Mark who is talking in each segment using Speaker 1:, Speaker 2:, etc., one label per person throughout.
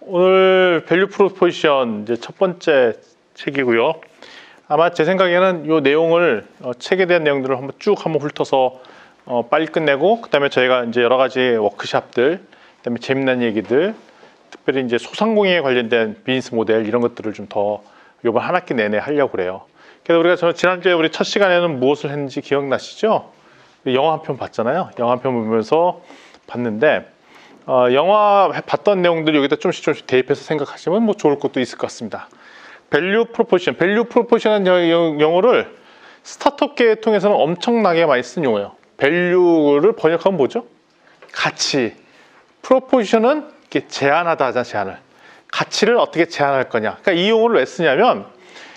Speaker 1: 오늘 밸류 프로포지션 이제 첫 번째 책이고요. 아마 제 생각에는 이 내용을 책에 대한 내용들을 한번 훑어서 빨리 끝내고, 그다음에 저희가 이제 여러 가지 워크샵들, 그다음에 재미난 얘기들, 특별히 이제 소상공인에 관련된 비즈니스 모델 이런 것들을 좀 더 이번 한 학기 내내 하려고 그래요. 그래서 우리가 지난주에 우리 첫 시간에는 무엇을 했는지 기억나시죠? 영화 한 편 봤잖아요. 영화 한 편 보면서 봤는데 영화 봤던 내용들 여기다 조금씩 대입해서 생각하시면 뭐 좋을 것도 있을 것 같습니다. 밸류 프로포지션은 영어를 스타트업계 통해서는 엄청나게 많이 쓴 용어예요. 밸류를 번역하면 뭐죠? 가치. 프로포지션은 이렇게 제한하다 하잖아, 제한을. 가치를 어떻게 제한할 거냐. 그러니까 이 용어를 왜 쓰냐면,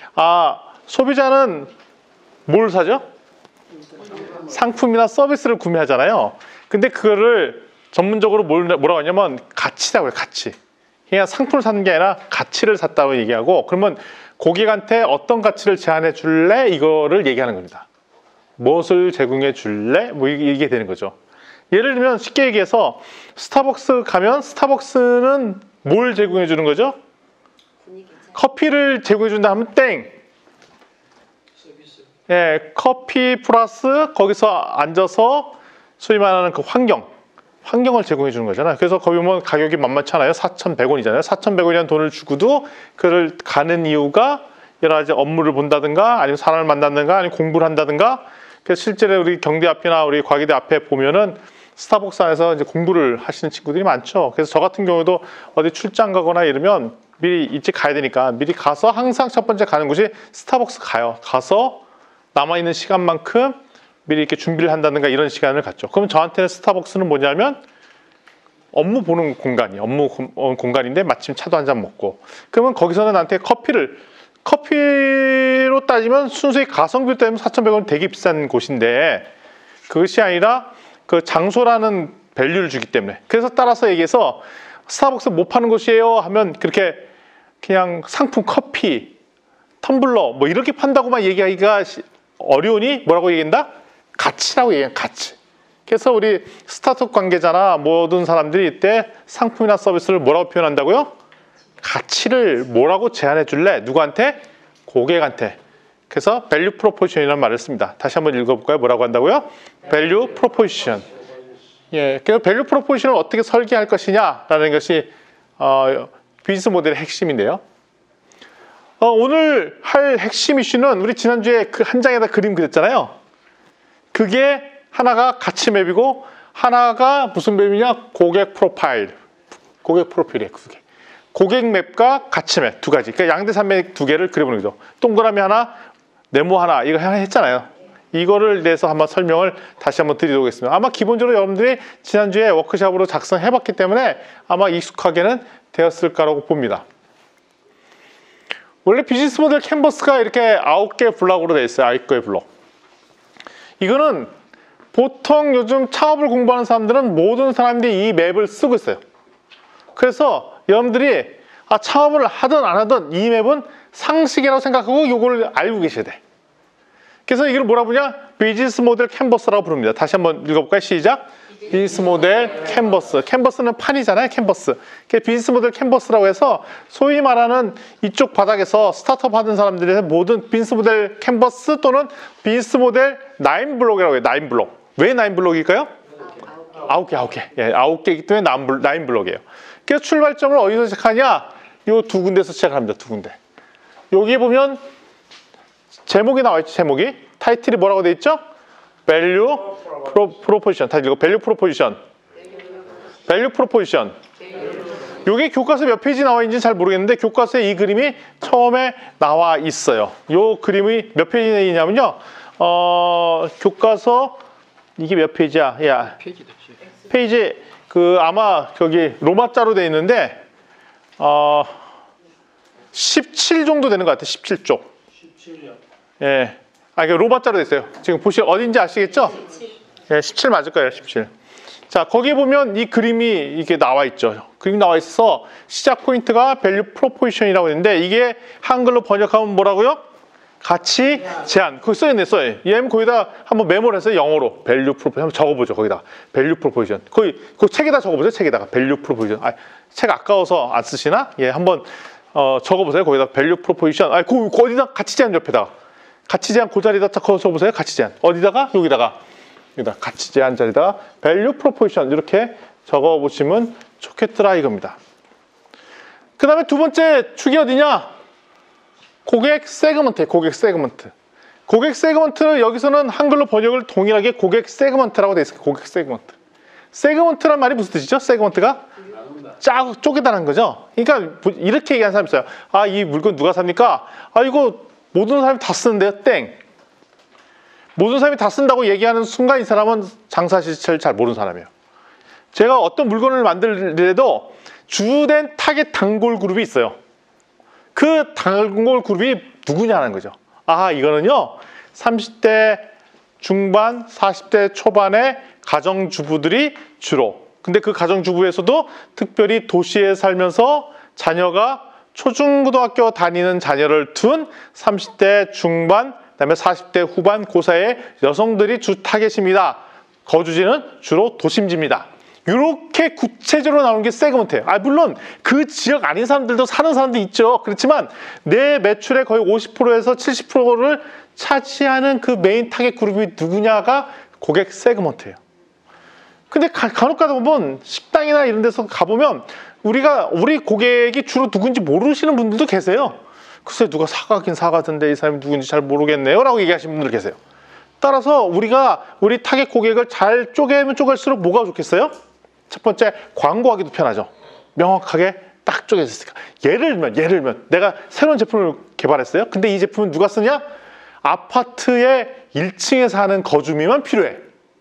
Speaker 1: 소비자는 뭘 사죠? 상품이나 서비스를 구매하잖아요. 근데 그거를 전문적으로 뭐라고 하냐면 가치라고 해요. 가치. 그냥 상품을 사는 게 아니라 가치를 샀다고 얘기하고, 그러면 고객한테 어떤 가치를 제안해 줄래? 이거를 얘기하는 겁니다. 무엇을 제공해 줄래? 뭐 이게 되는 거죠. 예를 들면 쉽게 얘기해서 스타벅스 가면 스타벅스는 뭘 제공해 주는 거죠? 커피를 제공해 준다 하면 땡. 예, 커피 플러스 거기서 앉아서 소위 말하는 그 환경을 제공해 주는 거잖아요. 그래서 거기 보면 가격이 만만찮아요. 4,100원이잖아요. 4,100원이라는 돈을 주고도 그를 가는 이유가 여러 가지 업무를 본다든가, 아니면 사람을 만난다든가, 아니면 공부를 한다든가. 그래서 실제로 우리 경대 앞이나 우리 과기대 앞에 보면은 스타벅스 안에서 이제 공부를 하시는 친구들이 많죠. 그래서 저 같은 경우도 어디 출장 가거나 이러면 미리 일찍 가야 되니까 미리 가서 항상 첫 번째 가는 곳이 스타벅스 가서 남아있는 시간만큼 미리 이렇게 준비를 한다든가 이런 시간을 갖죠. 그러면 저한테는 스타벅스는 뭐냐면 업무 보는 공간이에요. 업무 공간인데 마침 차도 한 잔 먹고, 그러면 거기서는 나한테 커피로 따지면 순수히 가성비 때문에 4,100원 되게 비싼 곳인데, 그것이 아니라 그 장소라는 밸류를 주기 때문에. 그래서 따라서 얘기해서 스타벅스 못 파는 곳이에요 하면 그렇게 그냥 상품 커피, 텀블러 뭐 이렇게 판다고만 얘기하기가 어려우니 뭐라고 얘기한다? 가치라고 얘기해요. 가치. 그래서 우리 스타트업 관계자나 모든 사람들이 이때 상품이나 서비스를 뭐라고 표현한다고요? 가치를 뭐라고 제안해 줄래? 누구한테? 고객한테. 그래서 밸류 프로포지션이라는 말을 씁니다. 다시 한번 읽어볼까요? 뭐라고 한다고요? 밸류 프로포지션. 예, 그래서 밸류 프로포지션을 어떻게 설계할 것이냐라는 것이 비즈니스 모델의 핵심인데요. 오늘 할 핵심 이슈는 우리 지난주에 그 한 장에다 그림 그렸잖아요. 그게 하나가 가치 맵이고 하나가 무슨 맵이냐? 고객 프로파일. 고객 프로필이에요. 그게. 고객 맵과 가치 맵 두 가지. 그러니까 양대산맥 두 개를 그려보는 거죠. 동그라미 하나, 네모 하나, 이거 했잖아요. 이거를 내서 한번 설명을 다시 한번 드리도록 하겠습니다. 아마 기본적으로 여러분들이 지난주에 워크샵으로 작성해봤기 때문에 아마 익숙하게는 되었을 거라고 봅니다. 원래 비즈니스 모델 캔버스가 이렇게 9개 블록으로 되어 있어요. 9개의 블록. 이거는 보통 요즘 창업을 공부하는 사람들은 모든 사람들이 이 맵을 쓰고 있어요. 그래서 여러분들이 창업을 하든 안 하든 이 맵은 상식이라고 생각하고 이걸 알고 계셔야 돼. 그래서 이걸 뭐라 부르냐? 비즈니스 모델 캔버스라고 부릅니다. 다시 한번 읽어볼까요? 시작. 비즈니스 모델 캔버스. 캔버스는 판이잖아요. 캔버스. 비즈니스 모델 캔버스라고 해서 소위 말하는 이쪽 바닥에서 스타트업 하는 사람들의 모든 비즈니스 모델 캔버스 또는 비즈니스 모델 9블록이라고 해요. 9블록. 왜 9블록일까요? 9개. 예, 9개이기 때문에 9블록이에요. 그래서 출발점을 어디서 시작하냐? 이 두 군데서 시작합니다. 두 군데. 여기 보면 제목이 나와 있죠. 제목이. 타이틀이 뭐라고 돼 있죠? 밸류 프로포지션. 다시 읽어. 밸류 프로포지션. 밸류 프로포지션. 이게 교과서 몇 페이지 나와 있는지 잘 모르겠는데 교과서에 이 그림이 처음에 나와 있어요. 이 그림이 몇 페이지에 있냐면요. 교과서 이게 몇 페이지야? 야. 페이지 아마 저기 로마자로 돼 있는데 17 정도 되는 것 같아요. 17쪽. 17이요. 예. 이게 로마자로 돼 있어요. 지금 보시 어딘지 아시겠죠? 17. 예, 17 맞을 거예요. 17. 자, 거기 보면 이 그림이 이렇게 나와 있죠. 그림이 나와 있어서 시작 포인트가 밸류 프로포지션이라고 했는데 이게 한글로 번역하면 뭐라고요? 가치 제한. 거기 써있네, 써요. 얘는 거기다 한번 메모를 해서 영어로 value proposition 한번 적어보죠. 거기다 value proposition. 거기 그 책에다 적어보세요. 책에다가 value proposition. 책 아까워서 안 쓰시나? 예, 한번 적어보세요. 거기다 value proposition. 어디다 가치 제한 옆에다가 가치 제한 그 자리에다 적어보세요. 가치 제한 어디다가 여기다 가치 제한 자리에다가 value proposition 이렇게 적어보시면 좋겠더라 이겁니다. 그 다음에 두 번째 축이 어디냐? 고객 세그먼트예요. 고객 세그먼트. 고객 세그먼트는 여기서는 한글로 번역을 동일하게 고객 세그먼트라고 되어 있어요. 고객 세그먼트. 세그먼트란 말이 무슨 뜻이죠? 세그먼트가 쪼개다는 거죠. 그러니까 이렇게 얘기하는 사람이 있어요. 이 물건 누가 삽니까? 이거 모든 사람이 다 쓰는데요. 땡. 모든 사람이 다 쓴다고 얘기하는 순간 이 사람은 장사 실체를 잘 모르는 사람이에요. 제가 어떤 물건을 만들더라도 주된 타겟 단골 그룹이 있어요. 그 단골 그룹이 누구냐는 거죠. 이거는요 30대 중반 40대 초반의 가정주부들이 주로, 근데 그 가정주부에서도 특별히 도시에 살면서 자녀가 초중고등학교 다니는 자녀를 둔 30대 중반 그다음에 40대 후반 그 사이의 여성들이 주 타겟입니다. 거주지는 주로 도심지입니다. 이렇게 구체적으로 나오는 게 세그먼트예요. 물론 그 지역 아닌 사람들도 사는 사람도 있죠. 그렇지만 내 매출의 거의 50%에서 70%를 차지하는 그 메인 타겟 그룹이 누구냐가 고객 세그먼트예요. 근데 간혹 가다 보면 식당이나 이런 데서 가보면 우리 고객이 주로 누군지 모르시는 분들도 계세요. 글쎄 누가 사가긴 사가던데 이 사람이 누군지 잘 모르겠네요 라고 얘기하시는 분들 계세요. 따라서 우리가 우리 타겟 고객을 잘 쪼개면 쪼갤수록 뭐가 좋겠어요? 첫 번째, 광고하기도 편하죠. 명확하게 딱 쪼개졌으니까. 예를 들면 내가 새로운 제품을 개발했어요. 근데 이 제품은 누가 쓰냐? 아파트의 1층에 사는 거주민만 필요해.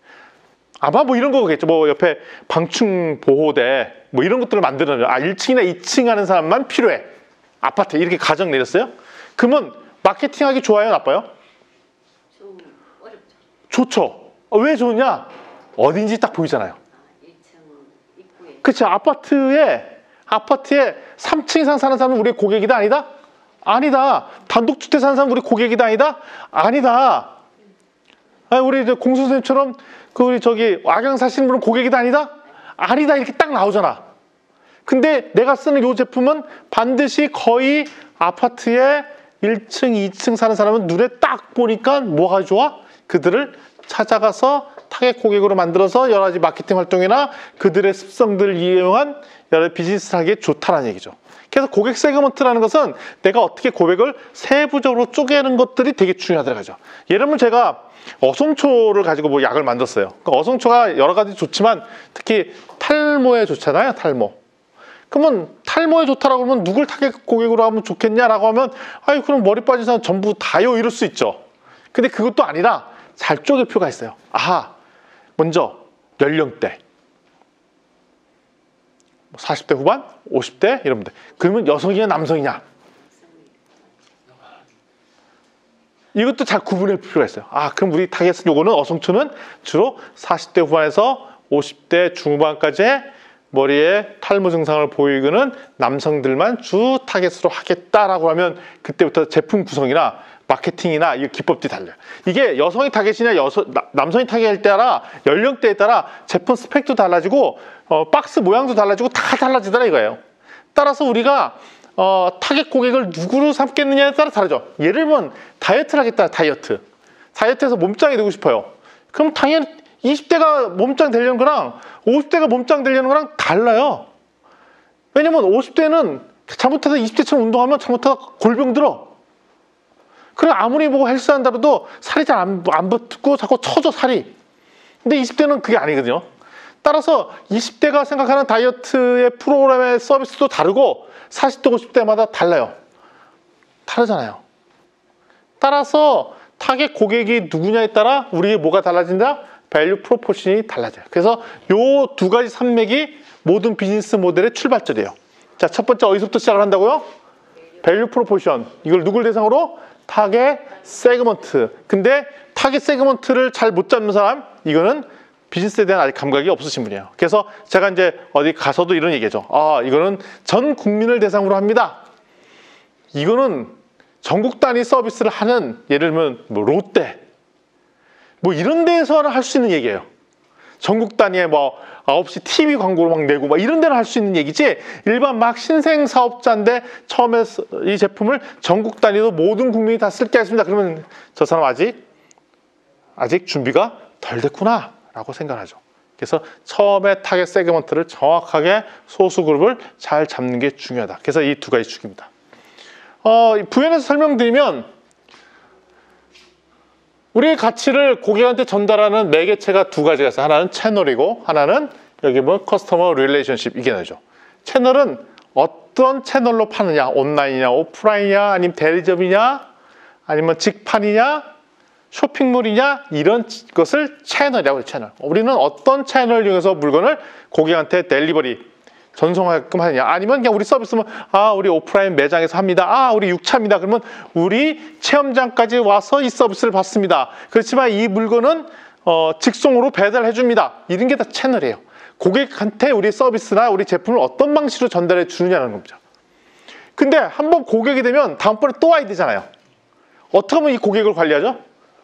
Speaker 1: 아마 뭐 이런 거겠죠. 뭐 옆에 방충 보호대 뭐 이런 것들을 만드는 1층이나 2층 하는 사람만 필요해. 아파트 이렇게 가정 내렸어요. 그러면 마케팅하기 좋아요, 나빠요?
Speaker 2: 좀 어렵죠.
Speaker 1: 좋죠. 왜 좋냐? 어딘지 딱 보이잖아요.
Speaker 2: 1층 입구에.
Speaker 1: 그치. 아파트에 3층 이상 사는 사람은 우리 고객이다? 아니다? 아니다. 단독주택 사는 사람은 우리 고객이다? 아니다? 아니다. 우리 공 선생님처럼 우리 악양 사시는 분은 고객이다? 아니다? 아니다. 이렇게 딱 나오잖아. 근데 내가 쓰는 이 제품은 반드시 거의 아파트에 1층, 2층 사는 사람은 눈에 딱 보니까 뭐가 좋아? 그들을 찾아가서 타겟 고객으로 만들어서 여러 가지 마케팅 활동이나 그들의 습성들을 이용한 여러 비즈니스를 하기에 좋다는 얘기죠. 그래서 고객 세그먼트라는 것은 내가 어떻게 고객을 세부적으로 쪼개는 것들이 되게 중요하더라고요. 예를 들면 제가 어성초를 가지고 뭐 약을 만들었어요. 그러니까 어성초가 여러 가지 좋지만 특히 탈모에 좋잖아요. 탈모. 그러면 탈모에 좋다라고 하면 누굴 타겟 고객으로 하면 좋겠냐라고 하면 그럼 머리 빠진 사람 전부 다요 이럴 수 있죠. 근데 그것도 아니라 잘 쪼갤 필요가 있어요. 먼저 연령대 40대 후반, 50대 이런 분들. 그러면 여성이냐 남성이냐 이것도 잘 구분할 필요가 있어요. 그럼 우리 타겟은 요거는 어성초는 주로 40대 후반에서 50대 중후반까지의 머리에 탈모 증상을 보이는 남성들만 주 타겟으로 하겠다라고 하면 그때부터 제품 구성이나 마케팅이나 이 기법들이 달라요. 이게 여성이 타겟이냐 남성이 타겟에 따라 연령대에 따라 제품 스펙도 달라지고 박스 모양도 달라지고 다 달라지더라 이거예요. 따라서 우리가 타겟 고객을 누구로 삼겠느냐에 따라 다르죠. 예를 들면 다이어트를 하겠다. 다이어트에서 몸짱이 되고 싶어요. 그럼 당연히 20대가 몸짱 되려는 거랑 50대가 몸짱 되려는 거랑 달라요. 왜냐면 50대는 잘못해서 20대처럼 운동하면 잘못하다 골병 들어. 그래 아무리 보고 헬스한다고도 살이 잘 안 붙고 자꾸 처져 살이. 근데 20대는 그게 아니거든요. 따라서 20대가 생각하는 다이어트의 프로그램의 서비스도 다르고 40대 50대마다 달라요. 다르잖아요. 따라서 타겟 고객이 누구냐에 따라 우리의 뭐가 달라진다? 밸류 프로포션이 달라져요. 그래서 요 두 가지 산맥이 모든 비즈니스 모델의 출발점이에요. 자, 첫 번째 어디서부터 시작을 한다고요? 밸류 프로포션. 이걸 누굴 대상으로? 타겟 세그먼트. 근데 타겟 세그먼트를 잘 못 잡는 사람, 이거는 비즈니스에 대한 아직 감각이 없으신 분이에요. 그래서 제가 이제 어디 가서도 이런 얘기죠. 이거는 전 국민을 대상으로 합니다. 이거는 전국 단위 서비스를 하는 예를 들면 뭐 롯데 뭐 이런 데에서는 할 수 있는 얘기예요. 전국 단위에 뭐 9시 TV 광고를 막 내고 막 이런 데는 할 수 있는 얘기지 일반 막 신생 사업자인데 처음에 이 제품을 전국 단위로 모든 국민이 다 쓸 게 있습니다. 그러면 저 사람 아직 준비가 덜 됐구나 라고 생각하죠. 그래서 처음에 타겟 세그먼트를 정확하게 소수 그룹을 잘 잡는 게 중요하다. 그래서 이 두 가지 축입니다. 부연해서 설명드리면 우리의 가치를 고객한테 전달하는 매개체가 두 가지가 있어요. 하나는 채널이고 하나는 여기 뭐 커스터머 릴레이션십 이게 나죠. 채널은 어떤 채널로 파느냐, 온라인이냐, 오프라인이냐, 아니면 대리점이냐, 아니면 직판이냐, 쇼핑몰이냐 이런 것을 채널이라고 해요. 채널. 우리는 어떤 채널을 이용해서 물건을 고객한테 델리버리 전송하게끔 하느냐 아니면 그냥 우리 서비스면 우리 오프라인 매장에서 합니다. 우리 6차입니다. 그러면 우리 체험장까지 와서 이 서비스를 받습니다. 그렇지만 이 물건은 직송으로 배달해 줍니다. 이런 게 다 채널이에요. 고객한테 우리 서비스나 우리 제품을 어떤 방식으로 전달해 주느냐는 겁니다. 근데 한번 고객이 되면 다음번에 또 와야 되잖아요. 어떻게 하면 이 고객을 관리하죠?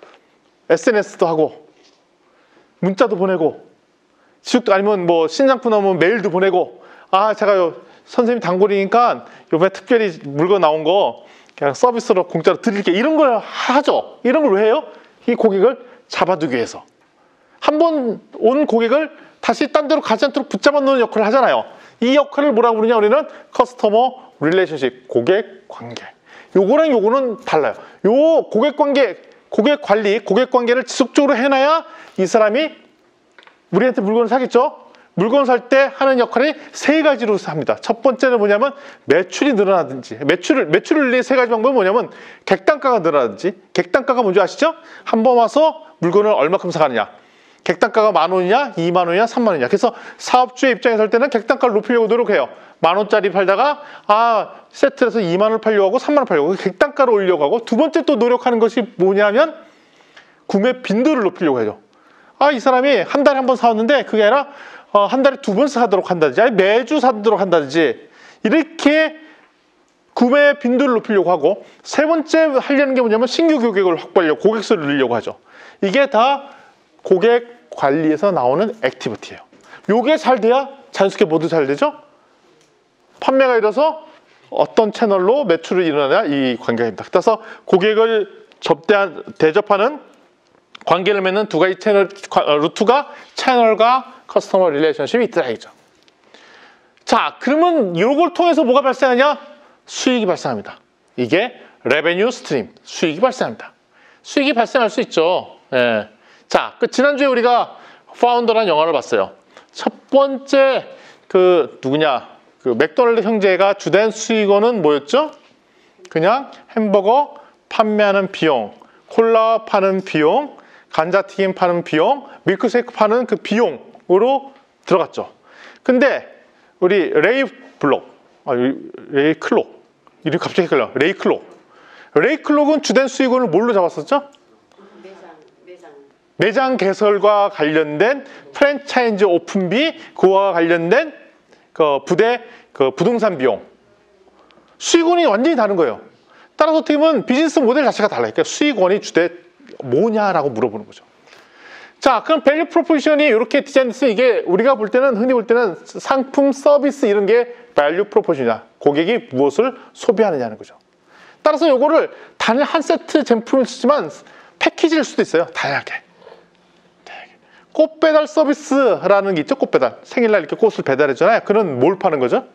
Speaker 1: SNS도 하고 문자도 보내고 지속도 아니면 뭐 신상품 나오면 메일도 보내고 제가 선생님 단골이니까 요번에 특별히 물건 나온 거 그냥 서비스로 공짜로 드릴게 이런 걸 하죠. 이런 걸 왜 해요? 이 고객을 잡아두기 위해서. 한 번 온 고객을 다시 딴 데로 가지 않도록 붙잡아 놓는 역할을 하잖아요. 이 역할을 뭐라고 부르냐 우리는 커스터머 릴레이션십, 고객 관계. 요거랑 요거는 달라요. 요 고객 관계, 고객 관리, 고객 관계를 지속적으로 해놔야 이 사람이 우리한테 물건을 사겠죠. 물건 살 때 하는 역할이 세 가지로 합니다. 첫 번째는 뭐냐면 매출이 늘어나든지 매출을 늘리는 세 가지 방법은 뭐냐면 객단가가 늘어나든지 객단가가 뭔지 아시죠? 한 번 와서 물건을 얼마큼 사가느냐 객단가가 10,000원이냐 20,000원이냐 30,000원이냐 그래서 사업주의 입장에 설 때는 객단가를 높이려고 노력해요. 10,000원짜리 팔다가 세트에서 20,000원 팔려고 하고 30,000원 팔려고 하고 객단가를 올리려고 하고 두 번째 또 노력하는 것이 뭐냐면 구매 빈도를 높이려고 해요. 이 사람이 한 달에 한 번 사왔는데 그게 아니라 한 달에 두 번 사도록 한다든지 아니 매주 사도록 한다든지 이렇게 구매 빈도를 높이려고 하고 세 번째 하려는 게 뭐냐면 신규 고객을 확보하려고 고객 수를 늘리려고 하죠. 이게 다 고객 관리에서 나오는 액티비티예요. 요게 잘 돼야 자연스럽게 모두 잘 되죠. 판매가 일어서 어떤 채널로 매출을 일어나냐 이 관계입니다. 그래서 고객을 대접하는 관계를 맺는 두 가지 채널 루트가 채널과 커스터머 릴레이션십이 있다 이죠. 자, 그러면 이걸 통해서 뭐가 발생하냐? 수익이 발생합니다. 이게 레베뉴 스트림, 수익이 발생합니다. 수익이 발생할 수 있죠. 예. 자, 지난주에 우리가 파운더라는 영화를 봤어요. 첫 번째 누구냐? 맥도날드 형제가 주된 수익원은 뭐였죠? 그냥 햄버거 판매하는 비용, 콜라 파는 비용, 감자튀김 파는 비용, 밀크쉐이크 파는 그 비용으로 들어갔죠. 근데 우리 레이클록 이름이 갑자기 헷갈려. 레이클록은 주된 수익원을 뭘로 잡았었죠? 매장 개설과 관련된 프랜차이즈 오픈비, 그와 관련된 부동산 비용. 수익원이 완전히 다른 거예요. 따라서 어떻게 보면 비즈니스 모델 자체가 달라요. 그러니까 수익원이 주대 뭐냐라고 물어보는 거죠. 자, 그럼 밸류 프로포지션이 이렇게 디자인됐으면 이게 우리가 볼 때는 흔히 볼 때는 상품, 서비스 이런 게 밸류 프로포지션이다. 고객이 무엇을 소비하느냐는 거죠. 따라서 이거를 단 한 세트 제품을 쓰지만 패키지일 수도 있어요. 다양하게. 꽃 배달 서비스라는 게 있죠. 꽃 배달. 생일날 이렇게 꽃을 배달해주잖아요. 그는 뭘 파는 거죠?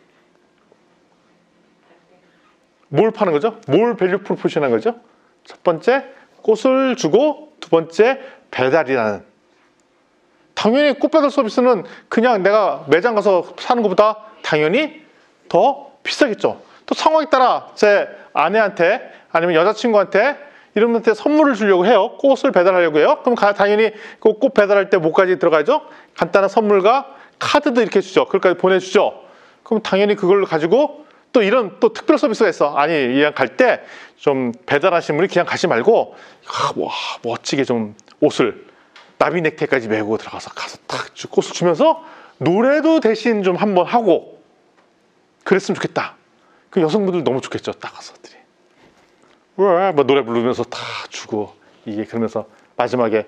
Speaker 1: 뭘 파는 거죠? 뭘 밸류 프로포지션 한 거죠? 첫 번째, 꽃을 주고 두 번째, 배달이라는. 당연히 꽃 배달 서비스는 그냥 내가 매장 가서 사는 것보다 당연히 더 비싸겠죠. 또 상황에 따라 제 아내한테 아니면 여자친구한테 이런 분한테 선물을 주려고 해요. 꽃을 배달하려고 해요. 그럼 당연히 그 꽃 배달할 때 뭐까지 들어가죠? 간단한 선물과 카드도 이렇게 주죠. 그걸까지 보내주죠. 그럼 당연히 그걸 가지고 또 이런 또 특별 서비스가 있어. 아니, 그냥 갈 때 좀 배달하신 분이 그냥 가지 말고 와, 멋지게 좀 옷을 나비 넥타이까지 메고 가서 딱 꽃을 주면서 노래도 대신 좀 한번 하고 그랬으면 좋겠다. 그 여성분들 너무 좋겠죠. 딱 가서들이. 왜? 뭐 노래 부르면서 다 주고 이게 그러면서 마지막에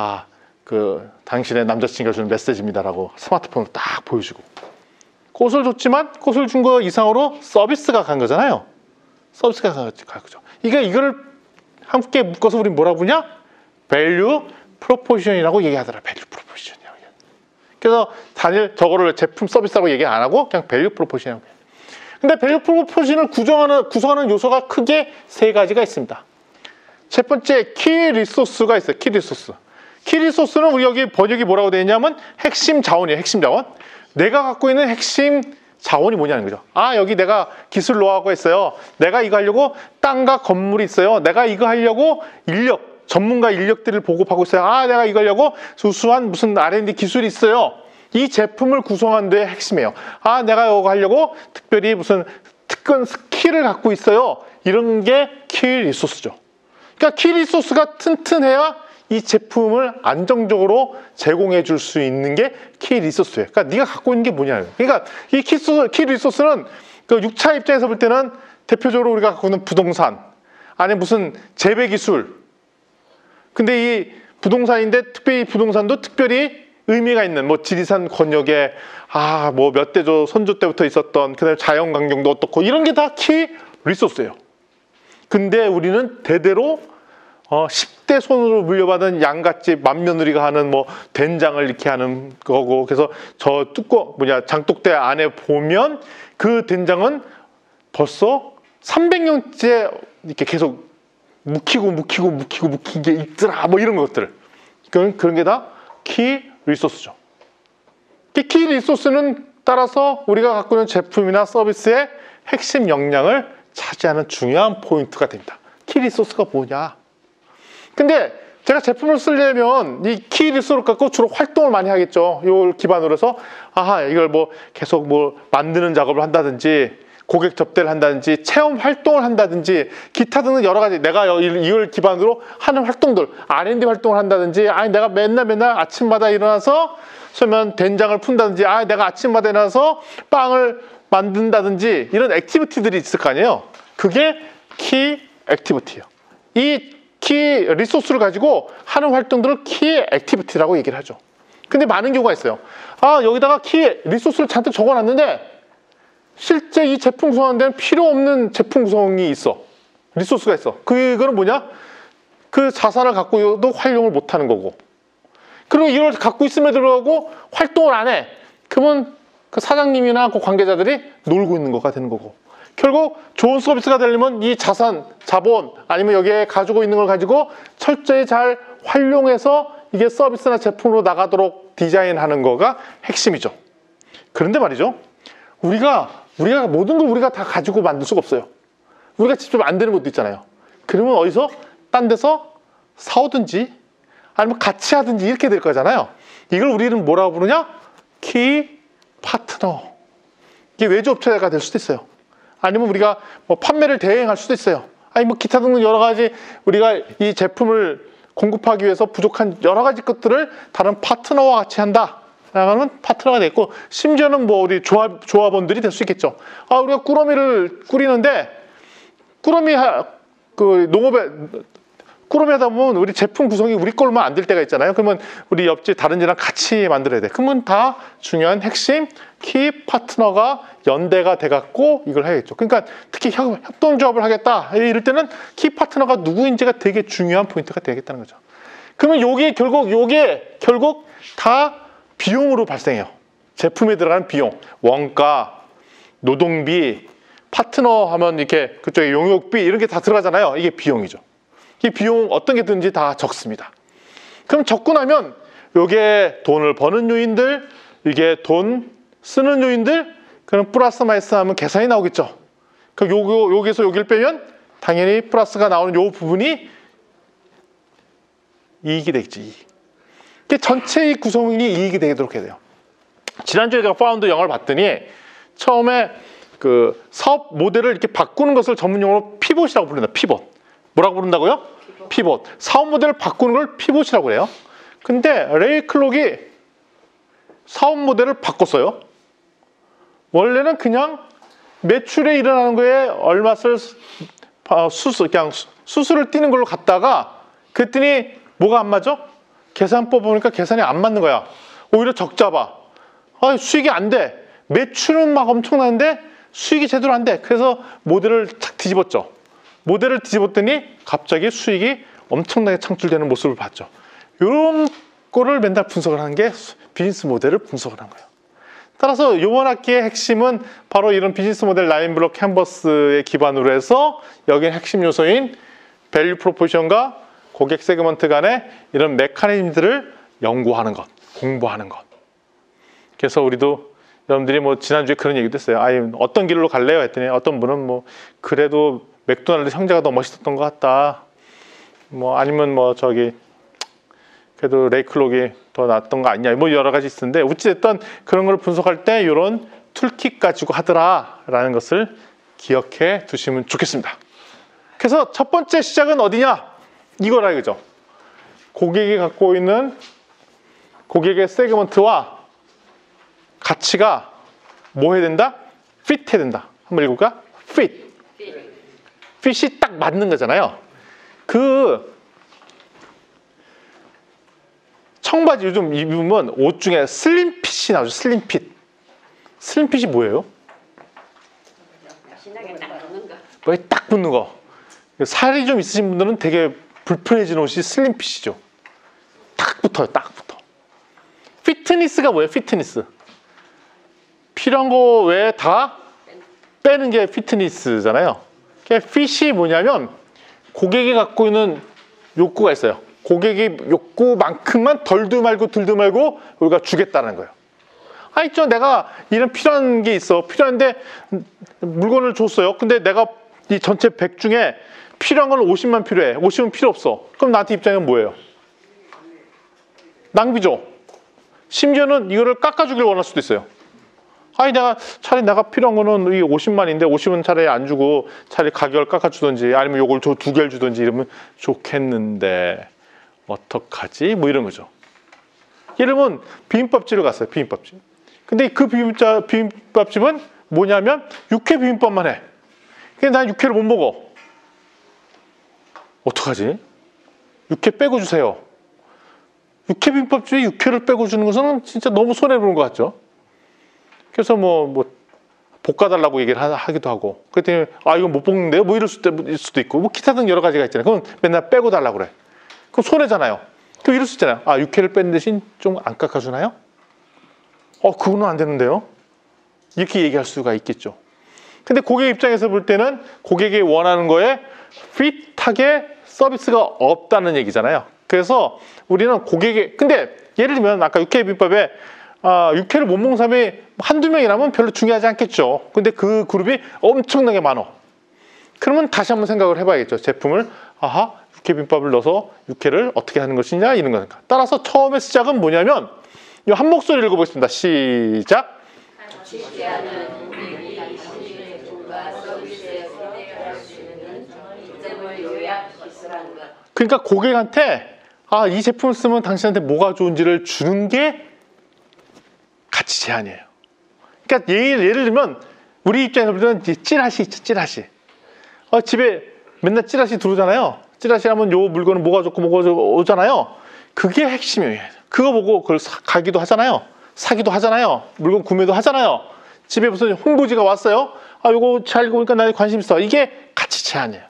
Speaker 1: 당신의 남자친구가 주는 메시지입니다라고 스마트폰을 딱 보여주고 꽃을 줬지만 꽃을 준 거 이상으로 서비스가 간 거잖아요. 서비스가 간 거죠. 이거를 함께 묶어서 우리 뭐라고 부르냐? 밸류 프로포션이라고 얘기하더라. 밸류 프로포션이라고. 그래서 단일 저거를 제품 서비스라고 얘기 안 하고 그냥 밸류 프로포션이라고 해요. 근데 밸류 프로포션을 구성하는 요소가 크게 세 가지가 있습니다. 첫 번째 키 리소스가 있어요. 키 리소스. 키 리소스는 우리 여기 번역이 뭐라고 되어 있냐면 핵심 자원이에요. 핵심 자원. 내가 갖고 있는 핵심 자원이 뭐냐는 거죠. 여기 내가 기술 노하우가 있어요. 내가 이거 하려고 땅과 건물이 있어요. 내가 이거 하려고 전문가 인력들을 보급하고 있어요. 내가 이거 하려고 우수한 무슨 R&D 기술이 있어요. 이 제품을 구성하는 데 핵심이에요. 내가 이거 하려고 특별히 무슨 특권 스킬을 갖고 있어요. 이런 게 키 리소스죠. 그러니까 키 리소스가 튼튼해야 이 제품을 안정적으로 제공해 줄 수 있는 게 키 리소스예요. 그러니까 네가 갖고 있는 게 뭐냐. 그러니까 이 키 리소스는 그 6차 입장에서 볼 때는 대표적으로 우리가 갖고 있는 부동산, 아니면 무슨 재배 기술. 근데 이 부동산인데 특별히 부동산도 특별히 의미가 있는 뭐 지리산 권역에 뭐 몇 대조 선조 때부터 있었던 그다음에 자연 환경도 어떻고 이런 게 다 키 리소스예요. 근데 우리는 대대로 10대 손으로 물려받은 양갓집 맏며느리가 하는 뭐 된장을 이렇게 하는 거고, 그래서 저 장독대 안에 보면 그 된장은 벌써 300년째 이렇게 계속 묵힌 게 있더라, 뭐 이런 것들. 그런 게 다 키 리소스죠. 키 리소스는 따라서 우리가 갖고 있는 제품이나 서비스의 핵심 역량을 차지하는 중요한 포인트가 됩니다. 키 리소스가 뭐냐? 근데 제가 제품을 쓰려면 이 키 리소스를 갖고 주로 활동을 많이 하겠죠. 이걸 기반으로 해서 이걸 뭐 계속 뭐 만드는 작업을 한다든지 고객 접대를 한다든지 체험 활동을 한다든지 기타 등등 여러 가지 내가 이걸 기반으로 하는 활동들, R&D 활동을 한다든지 내가 맨날 아침마다 일어나서 그러면 된장을 푼다든지 내가 아침마다 일어나서 빵을 만든다든지 이런 액티비티들이 있을 거 아니에요. 그게 키 액티비티예요. 이 키 리소스를 가지고 하는 활동들을 키 액티비티라고 얘기를 하죠. 근데 많은 경우가 있어요. 여기다가 키 리소스를 잔뜩 적어놨는데 실제 이 제품 구성하는 데는 필요 없는 제품 구성이 있어. 리소스가 있어. 그거는 뭐냐? 그 자산을 갖고도 활용을 못하는 거고, 그리고 이걸 갖고 있음에도 불구하고 활동을 안 해. 그러면 그 사장님이나 그 관계자들이 놀고 있는 거가 되는 거고, 결국 좋은 서비스가 되려면 이 자본 아니면 여기에 가지고 있는 걸 가지고 철저히 잘 활용해서 이게 서비스나 제품으로 나가도록 디자인하는 거가 핵심이죠. 그런데 말이죠, 우리가 모든 걸 우리가 다 가지고 만들 수가 없어요. 우리가 직접 만드는 것도 있잖아요. 그러면 어디서 딴 데서 사오든지 아니면 같이 하든지 이렇게 될 거잖아요. 이걸 우리는 뭐라고 부르냐? 키 파트너. 이게 외주업체가 될 수도 있어요. 아니면 우리가 뭐 판매를 대행할 수도 있어요. 뭐 기타 등등 여러 가지 우리가 이 제품을 공급하기 위해서 부족한 여러 가지 것들을 다른 파트너와 같이 한다. 라는 파트너가 됐고, 심지어는 뭐 우리 조합원들이 될 수 있겠죠. 우리가 꾸러미를 꾸리는데 꾸러미 하다 보면 우리 제품 구성이 우리 걸로만 안 될 때가 있잖아요. 그러면 우리 옆집 다른 데랑 같이 만들어야 돼. 그러면 다 중요한 핵심 키 파트너가 연대가 돼갖고 이걸 해야겠죠. 그러니까 특히 협동조합을 하겠다 이럴 때는 키 파트너가 누구인지가 되게 중요한 포인트가 되겠다는 거죠. 그러면 요게 결국 다 비용으로 발생해요. 제품에 들어가는 비용, 원가, 노동비, 파트너 하면 이렇게 그쪽에 용역비 이런 게 다 들어가잖아요. 이게 비용이죠. 이 비용 어떤 게 드는지 다 적습니다. 그럼 적고 나면 요게 돈을 버는 요인들, 이게 돈 쓰는 요인들, 그럼 플러스 마이너스 하면 계산이 나오겠죠. 그럼 여기서 여기를 빼면 당연히 플러스가 나오는 요 부분이 이익이 되겠지. 전체의 구성이 이익이 되도록 해야 돼요. 지난주에 제가 파운드 영어를 봤더니 처음에 그 사업 모델을 이렇게 바꾸는 것을 전문용어로 피봇이라고 부른다. 피봇. 뭐라고 부른다고요? 피봇. 사업 모델을 바꾸는 걸 피봇이라고 해요. 근데 레이 클록이 사업 모델을 바꿨어요. 원래는 그냥 매출에 일어나는 거에 얼마를 그냥 수수를 띄는 걸로 갔다가 그랬더니 뭐가 안 맞아? 계산법 보니까 계산이 안 맞는 거야. 오히려 적자 봐. 수익이 안 돼. 매출은 막 엄청나는데 수익이 제대로 안 돼. 그래서 모델을 착 뒤집었죠. 모델을 뒤집었더니 갑자기 수익이 엄청나게 창출되는 모습을 봤죠. 이런 거를 맨날 분석을 하는 게 비즈니스 모델을 분석을 한 거예요. 따라서 이번 학기의 핵심은 바로 이런 비즈니스 모델 라인블록 캔버스에 기반으로 해서 여기는 핵심 요소인 밸류 프로포션과 고객 세그먼트 간의 이런 메커니즘들을 연구하는 것, 공부하는 것. 그래서 우리도 여러분들이 뭐 지난주에 그런 얘기도 했어요. 어떤 길로 갈래요? 했더니 어떤 분은 뭐 그래도 맥도날드 형제가 더 멋있었던 것 같다. 뭐 아니면 뭐 저기 그래도 레이클록이 더 낫던 거 아니냐. 뭐 여러 가지 있었는데 어찌됐든 그런 걸 분석할 때 이런 툴킷 가지고 하더라라는 것을 기억해 두시면 좋겠습니다. 그래서 첫 번째 시작은 어디냐? 이거라 이거죠. 고객이 갖고 있는 고객의 세그먼트와 가치가 뭐 해야 된다? fit 해야 된다. 한번 읽어볼까? fit. fit이 딱 맞는 거잖아요. 그 청바지 요즘 입으면 옷 중에 슬림핏이 나오죠. 슬림핏. 슬림핏이 뭐예요?
Speaker 2: 신나게 딱 넣는 거.
Speaker 1: 뭐에 딱 붙는 거. 살이 좀 있으신 분들은 되게 불편해지는 옷이 슬림핏이죠. 딱 붙어요. 딱 붙어. 피트니스가 뭐예요? 피트니스. 필요한 거 외에 다 빼는 게 피트니스잖아요. 핏이 뭐냐면 고객이 갖고 있는 욕구가 있어요. 고객이 욕구만큼만 덜도 말고 들도 말고 우리가 주겠다는 거예요. 있죠. 내가 이런 필요한 게 있어. 필요한데 물건을 줬어요. 근데 내가 이 전체 100 중에 필요한 건 50만 필요해. 50은 필요 없어. 그럼 나한테 입장은 뭐예요? 낭비죠. 심지어는 이거를 깎아주길 원할 수도 있어요. 차라리 내가 필요한 거는 이 50만인데 50은 차라리 안 주고 차라리 가격을 깎아주든지 아니면 요걸 두 개를 주든지 이러면 좋겠는데 어떡하지? 뭐 이런 거죠. 예를 들면 비빔밥집을 갔어요. 비빔밥집. 근데 그 비빔밥집은 뭐냐면 육회 비빔밥만 해. 근데 난 육회를 못 먹어. 어떡하지? 육회 빼고 주세요. 육회 비빔밥집에 육회를 빼고 주는 것은 진짜 너무 손해보는 것 같죠? 그래서 뭐 볶아달라고 얘기를 하기도 하고 그랬더니 이건 못 볶는데요? 뭐 이럴 수도 있고 뭐 기타 등 여러 가지가 있잖아요. 그럼 맨날 빼고 달라고 그래. 그럼 손해잖아요. 그럼 이럴 수 있잖아요. 육회를 뺀 대신 좀 안 깎아주나요? 그거는 안 되는데요? 이렇게 얘기할 수가 있겠죠. 근데 고객 입장에서 볼 때는 고객이 원하는 거에 핏하게 서비스가 없다는 얘기잖아요. 그래서 우리는 근데 예를 들면 아까 육회 비빔밥에 육회를 못 먹는 사람이 한두 명이라면 별로 중요하지 않겠죠. 근데 그 그룹이 엄청나게 많아. 그러면 다시 한번 생각을 해봐야겠죠. 제품을 육회 비빔밥을 넣어서 육회를 어떻게 하는 것이냐 이런 거니까. 따라서 처음에 시작은 뭐냐면 이 한 목소리 읽어보겠습니다. 시작.
Speaker 2: 지지하는 고객이 제품과 서비스에 선택할 수 있는 이점을 요약 기술한 것.
Speaker 1: 그러니까 고객한테 이 제품을 쓰면 당신한테 뭐가 좋은지를 주는 게 가치 제한이에요. 그러니까 예를 들면 우리 입장에서 보면 찌라시 있죠. 찌라시. 집에 맨날 찌라시 들어오잖아요. 찌라시 하면 요 물건은 뭐가 좋고 뭐가 오잖아요. 그게 핵심이에요. 그거 보고 그걸 가기도 하잖아요. 사기도 하잖아요. 물건 구매도 하잖아요. 집에 무슨 홍보지가 왔어요. 요거 잘 읽으니까 나에 관심 있어. 이게 가치 제한이에요.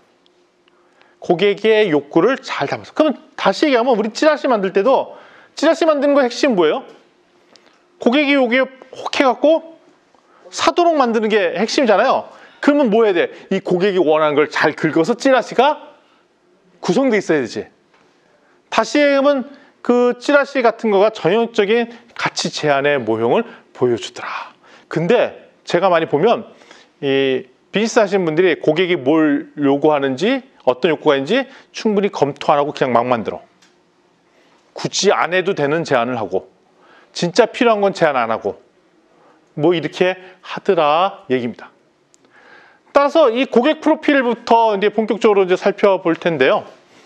Speaker 1: 고객의 욕구를 잘 담아서. 그럼 다시 얘기하면 우리 찌라시 만들 때도 찌라시 만드는 거 핵심 뭐예요? 고객이 여기에 혹해갖고 사도록 만드는 게 핵심이잖아요. 그러면 뭐 해야 돼? 이 고객이 원하는 걸 잘 긁어서 찌라시가 구성돼 있어야 되지. 다시 얘기하면 그 찌라시 같은 거가 전형적인 가치 제한의 모형을 보여주더라. 근데 제가 많이 보면 이 비즈니스 하시는 분들이 고객이 뭘 요구하는지 어떤 욕구가 있는지 충분히 검토 안 하고 그냥 막 만들어. 굳이 안 해도 되는 제안을 하고 진짜 필요한 건 제안 안 하고 뭐 이렇게 하더라 얘기입니다. 따라서 이 고객 프로필부터 이제 본격적으로 이제 살펴볼 텐데요.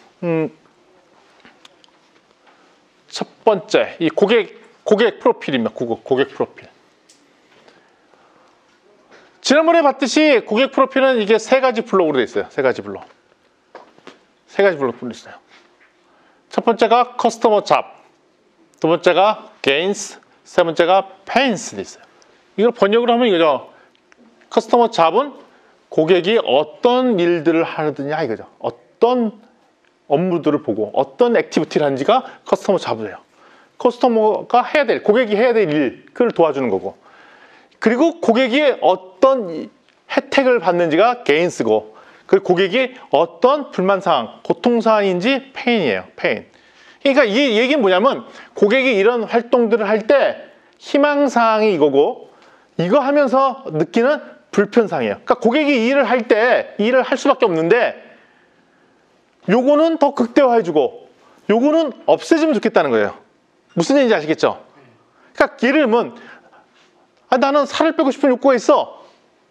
Speaker 1: 첫 번째 이 고객 프로필입니다. 고객 프로필. 지난번에 봤듯이 고객 프로필은 이게 세 가지 블록으로 되어 있어요. 세 가지 블록. 세 가지 블록으로 있어요. 첫 번째가 커스터머 잡, 두 번째가 gains, 세 번째가 pains 돼 있어요. 이걸 번역을 하면 이거죠. 커스터머 잡은 고객이 어떤 일들을 하느냐 이거죠. 어떤 업무들을 보고 어떤 액티비티를 하는지가 커스터머 잡이에요. 커스터머가 해야 될, 고객이 해야 될 일, 그걸 도와주는 거고. 그리고 고객이 어떤 혜택을 받는지가 gains고, 그 고객이 어떤 불만사항, 고통사항인지 pain이에요. pain. 그러니까 이 얘기는 뭐냐면 고객이 이런 활동들을 할 때 희망사항이 이거고, 이거 하면서 느끼는 불편사항이에요. 그러니까 고객이 이 일을 할 때 이 일을 할 수밖에 없는데 요거는 더 극대화해주고 요거는 없애주면 좋겠다는 거예요. 무슨 얘기인지 아시겠죠? 그러니까 예를 들면 나는 살을 빼고 싶은 욕구가 있어.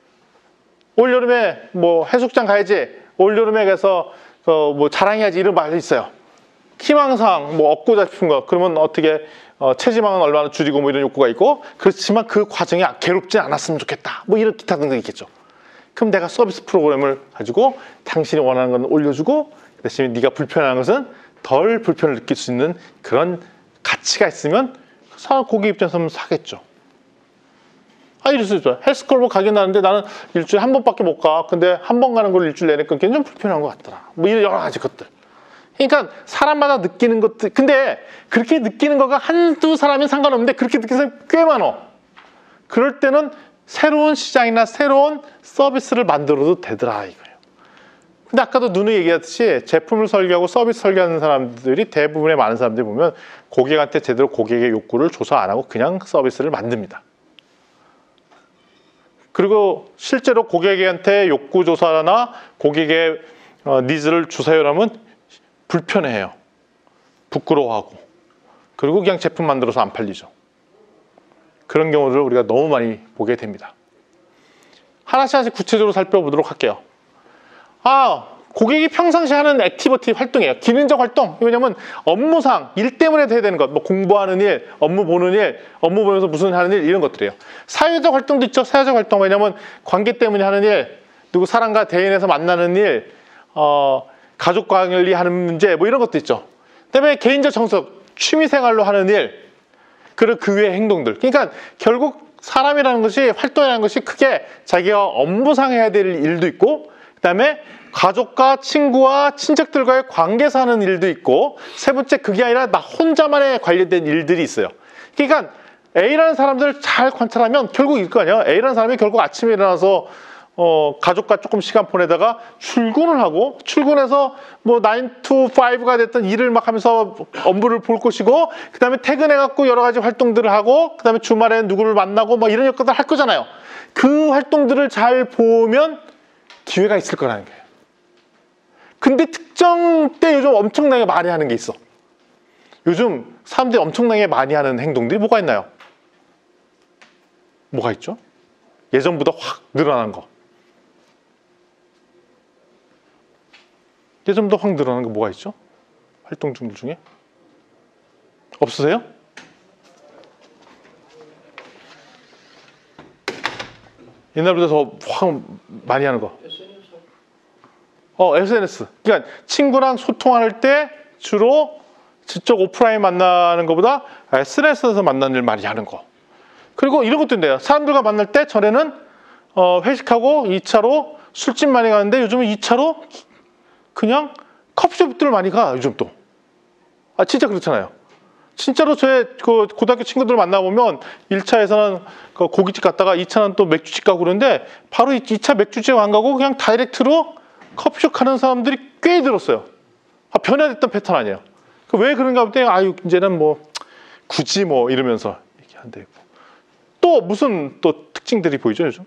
Speaker 1: 올여름에 뭐 해수욕장 가야지. 올여름에 가서 뭐 자랑해야지. 이런 말이 있어요. 희망사항 뭐 얻고자 싶은 거. 그러면 어떻게 체지방은 얼마나 줄이고 뭐 이런 욕구가 있고, 그렇지만 그 과정이 괴롭지 않았으면 좋겠다. 뭐 이런 기타 등등이 있겠죠. 그럼 내가 서비스 프로그램을 가지고 당신이 원하는 건 올려주고 그 대신에 네가 불편한 것은 덜 불편을 느낄 수 있는 그런 가치가 있으면 고객 입장에서는 사겠죠. 이럴 수 있죠. 헬스클럽 가긴 하는데 나는 일주일에 한 번밖에 못 가. 근데 한 번 가는 걸 일주일 내내 끊기는 좀 불편한 것 같더라. 뭐 이런 여러 가지 것들. 그러니까 사람마다 느끼는 것들. 근데 그렇게 느끼는 거가 한두 사람이 상관없는데 그렇게 느끼는 사람이 꽤 많아. 그럴 때는 새로운 시장이나 새로운 서비스를 만들어도 되더라 이거예요. 근데 아까도 누누이 얘기했듯이 제품을 설계하고 서비스 설계하는 사람들이 대부분의 많은 사람들이 보면 고객한테 제대로 고객의 욕구를 조사 안 하고 그냥 서비스를 만듭니다. 그리고 실제로 고객한테 욕구 조사나 고객의 니즈를 주세요라면 불편해해요. 부끄러워하고. 그리고 그냥 제품 만들어서 안 팔리죠. 그런 경우를 우리가 너무 많이 보게 됩니다. 하나씩 구체적으로 살펴보도록 할게요. 고객이 평상시 하는 액티비티 활동이에요. 기능적 활동. 왜냐면 업무상, 일 때문에 해야 되는 것, 뭐 공부하는 일, 업무 보는 일, 업무 보면서 무슨 하는 일, 이런 것들이에요. 사회적 활동도 있죠. 사회적 활동. 왜냐면 관계 때문에 하는 일, 누구 사람과 대인에서 만나는 일, 가족 관리하는 문제, 뭐 이런 것도 있죠. 그다음에 개인적 정석, 취미생활로 하는 일, 그리고 그 외의 행동들. 그러니까 결국 사람이라는 것이, 활동이라는 것이 크게 자기가 업무상 해야 될 일도 있고, 그다음에 가족과 친구와 친척들과의 관계에서 하는 일도 있고, 세 번째 그게 아니라 나 혼자만의 관련된 일들이 있어요. 그러니까 A라는 사람들을 잘 관찰하면 결국 이거 아니야. A라는 사람이 결국 아침에 일어나서 가족과 조금 시간 보내다가 출근을 하고, 출근해서 뭐 9 to 5가 됐던 일을 막 하면서 업무를 볼 것이고, 그 다음에 퇴근해갖고 여러 가지 활동들을 하고, 그 다음에 주말에 누구를 만나고 뭐 이런 것들을 할 거잖아요. 그 활동들을 잘 보면 기회가 있을 거라는 거예요. 근데 특정 때 요즘 엄청나게 많이 하는 게 있어. 요즘 사람들이 엄청나게 많이 하는 행동들이 뭐가 있나요? 뭐가 있죠? 예전보다 확 늘어난 거. 예전보다 확 늘어난 거 뭐가 있죠? 활동 중에? 없으세요? 옛날보다 더 확 많이 하는 거. SNS. 그러니까 친구랑 소통할 때 주로 직접 오프라인 만나는 것보다 SNS에서 만나는 일 많이 하는 거. 그리고 이런 것도 있는데요. 사람들과 만날 때 전에는 회식하고 2차로 술집 많이 가는데 요즘은 2차로 그냥 커피숍들 많이 가. 요즘 또. 진짜 그렇잖아요. 진짜로 제 그 고등학교 친구들 만나보면 1차에서는 그 고깃집 갔다가 2차는 또 맥주집 가고 그러는데 바로 2차 맥주집 안 가고 그냥 다이렉트로 커피숍 가는 사람들이 꽤 들었어요. 변화됐던 패턴 아니에요. 왜 그런가 보더니 이제는 뭐 굳이 뭐 이러면서 얘기한대. 또 무슨 또 특징들이 보이죠 요즘?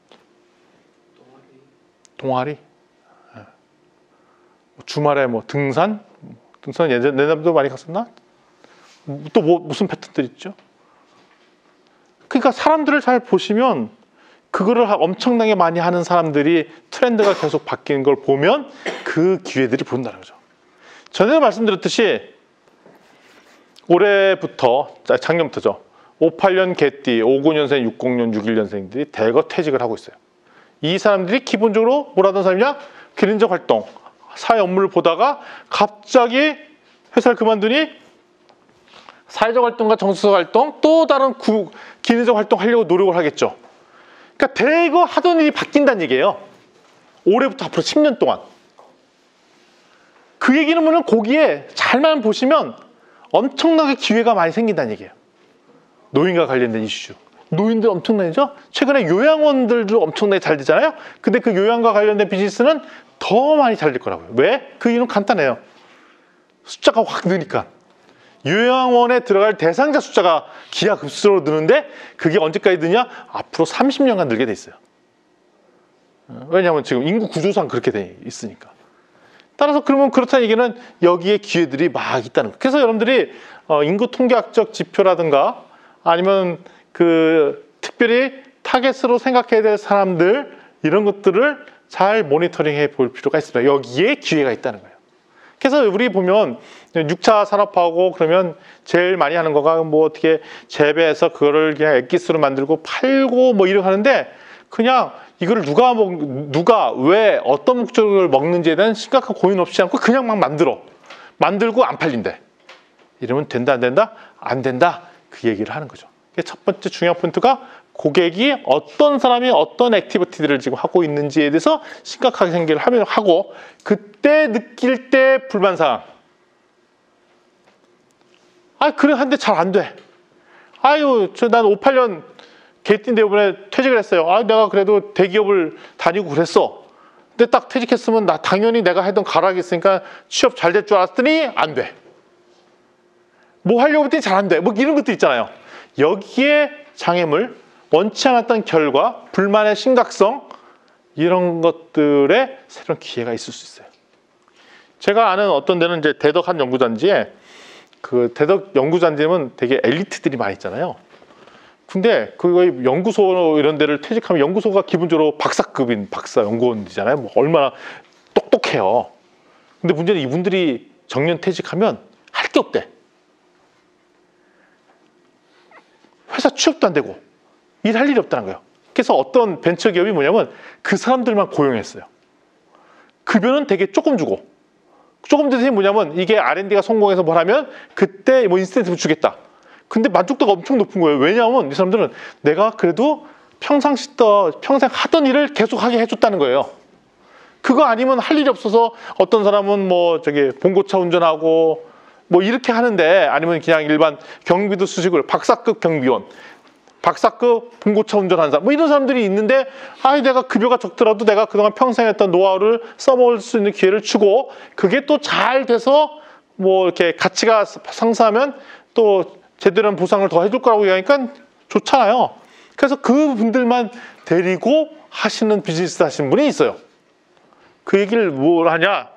Speaker 1: 동아리. 주말에 뭐 등산 예전에도 많이 갔었나? 또 뭐 무슨 패턴들 있죠? 그러니까 사람들을 잘 보시면 그거를 엄청나게 많이 하는 사람들이 트렌드가 계속 바뀌는 걸 보면 그 기회들이 보인다는 거죠. 전에도 말씀드렸듯이 올해부터, 작년부터죠. 58년 개띠, 59년생, 60년, 61년생들이 대거 퇴직을 하고 있어요. 이 사람들이 기본적으로 뭘 하던 사람이냐? 개인적 활동, 사회 업무를 보다가 갑자기 회사를 그만두니 사회적 활동과 정치적 활동, 또 다른 기능적 활동 하려고 노력을 하겠죠. 그러니까 대거 하던 일이 바뀐다는 얘기예요. 올해부터 앞으로 10년 동안. 그 얘기는 뭐냐면 거기에 잘만 보시면 엄청나게 기회가 많이 생긴다는 얘기예요. 노인과 관련된 이슈. 노인들 엄청나죠? 최근에 요양원들도 엄청나게 잘 되잖아요. 근데 그 요양과 관련된 비즈니스는 더 많이 잘 될 거라고요. 왜? 그 이유는 간단해요. 숫자가 확 느니까. 요양원에 들어갈 대상자 숫자가 기하급수로 느는데 그게 언제까지 느냐? 앞으로 30년간 늘게 돼 있어요. 왜냐하면 지금 인구 구조상 그렇게 돼 있으니까. 따라서 그러면 그렇다는 얘기는 여기에 기회들이 막 있다는 거예요. 그래서 여러분들이 인구 통계학적 지표라든가 아니면 그 특별히 타겟으로 생각해야 될 사람들 이런 것들을 잘 모니터링해 볼 필요가 있습니다. 여기에 기회가 있다는 거예요. 그래서 우리 보면 6차 산업화하고 그러면 제일 많이 하는 거가 뭐 어떻게 재배해서 그거를 그냥 액기스로 만들고 팔고 뭐 이렇게 하는데 그냥 이거를 누가 왜 어떤 목적을 먹는지에 대한 심각한 고민 없이 않고 그냥 막 만들고 안 팔린대. 이러면 된다 안 된다? 안 된다. 그 얘기를 하는 거죠. 첫 번째 중요한 포인트가 고객이 어떤 사람이 어떤 액티비티들을 지금 하고 있는지에 대해서 심각하게 생각을 하고 그때 느낄 때 불만사항. 그래 한데 잘 안 돼. 난 5, 8년 개띠인데 이번에 퇴직을 했어요. 내가 그래도 대기업을 다니고 그랬어. 근데 딱 퇴직했으면 당연히 내가 했던 가락이 있으니까 취업 잘 될 줄 알았더니 안 돼. 뭐 하려고 했더니 잘 안 돼. 뭐 이런 것도 있잖아요. 여기에 장애물, 원치 않았던 결과, 불만의 심각성 이런 것들에 새로운 기회가 있을 수 있어요. 제가 아는 어떤 데는 이제 대덕 한 연구단지에 그 대덕 연구단지는 되게 엘리트들이 많이 있잖아요. 근데 그 연구소 이런 데를 퇴직하면 연구소가 기본적으로 박사급인 박사 연구원이잖아요. 뭐 얼마나 똑똑해요. 근데 문제는 이분들이 정년 퇴직하면 할 게 없대. 회사 취업도 안 되고 일할 일이 없다는 거예요. 그래서 어떤 벤처기업이 뭐냐면 그 사람들만 고용했어요. 급여는 되게 조금 주고 조금 대신에 뭐냐면 이게 R&D가 성공해서 뭘 하면 그때 뭐 인센티브 주겠다. 근데 만족도가 엄청 높은 거예요. 왜냐하면 이 사람들은 내가 그래도 평생 하던 일을 계속하게 해줬다는 거예요. 그거 아니면 할 일이 없어서 어떤 사람은 뭐 봉고차 운전하고 뭐 이렇게 하는데 아니면 그냥 일반 경비도 수식을 박사급 경비원, 박사급 봉고차 운전하는 사람 뭐 이런 사람들이 있는데 내가 급여가 적더라도 내가 그동안 평생 했던 노하우를 써먹을 수 있는 기회를 주고 그게 또 잘 돼서 뭐 이렇게 가치가 상승하면 또 제대로 된 보상을 더 해줄 거라고 얘기하니까 좋잖아요. 그래서 그분들만 데리고 하시는 비즈니스 하시는 분이 있어요. 그 얘기를 뭘 하냐?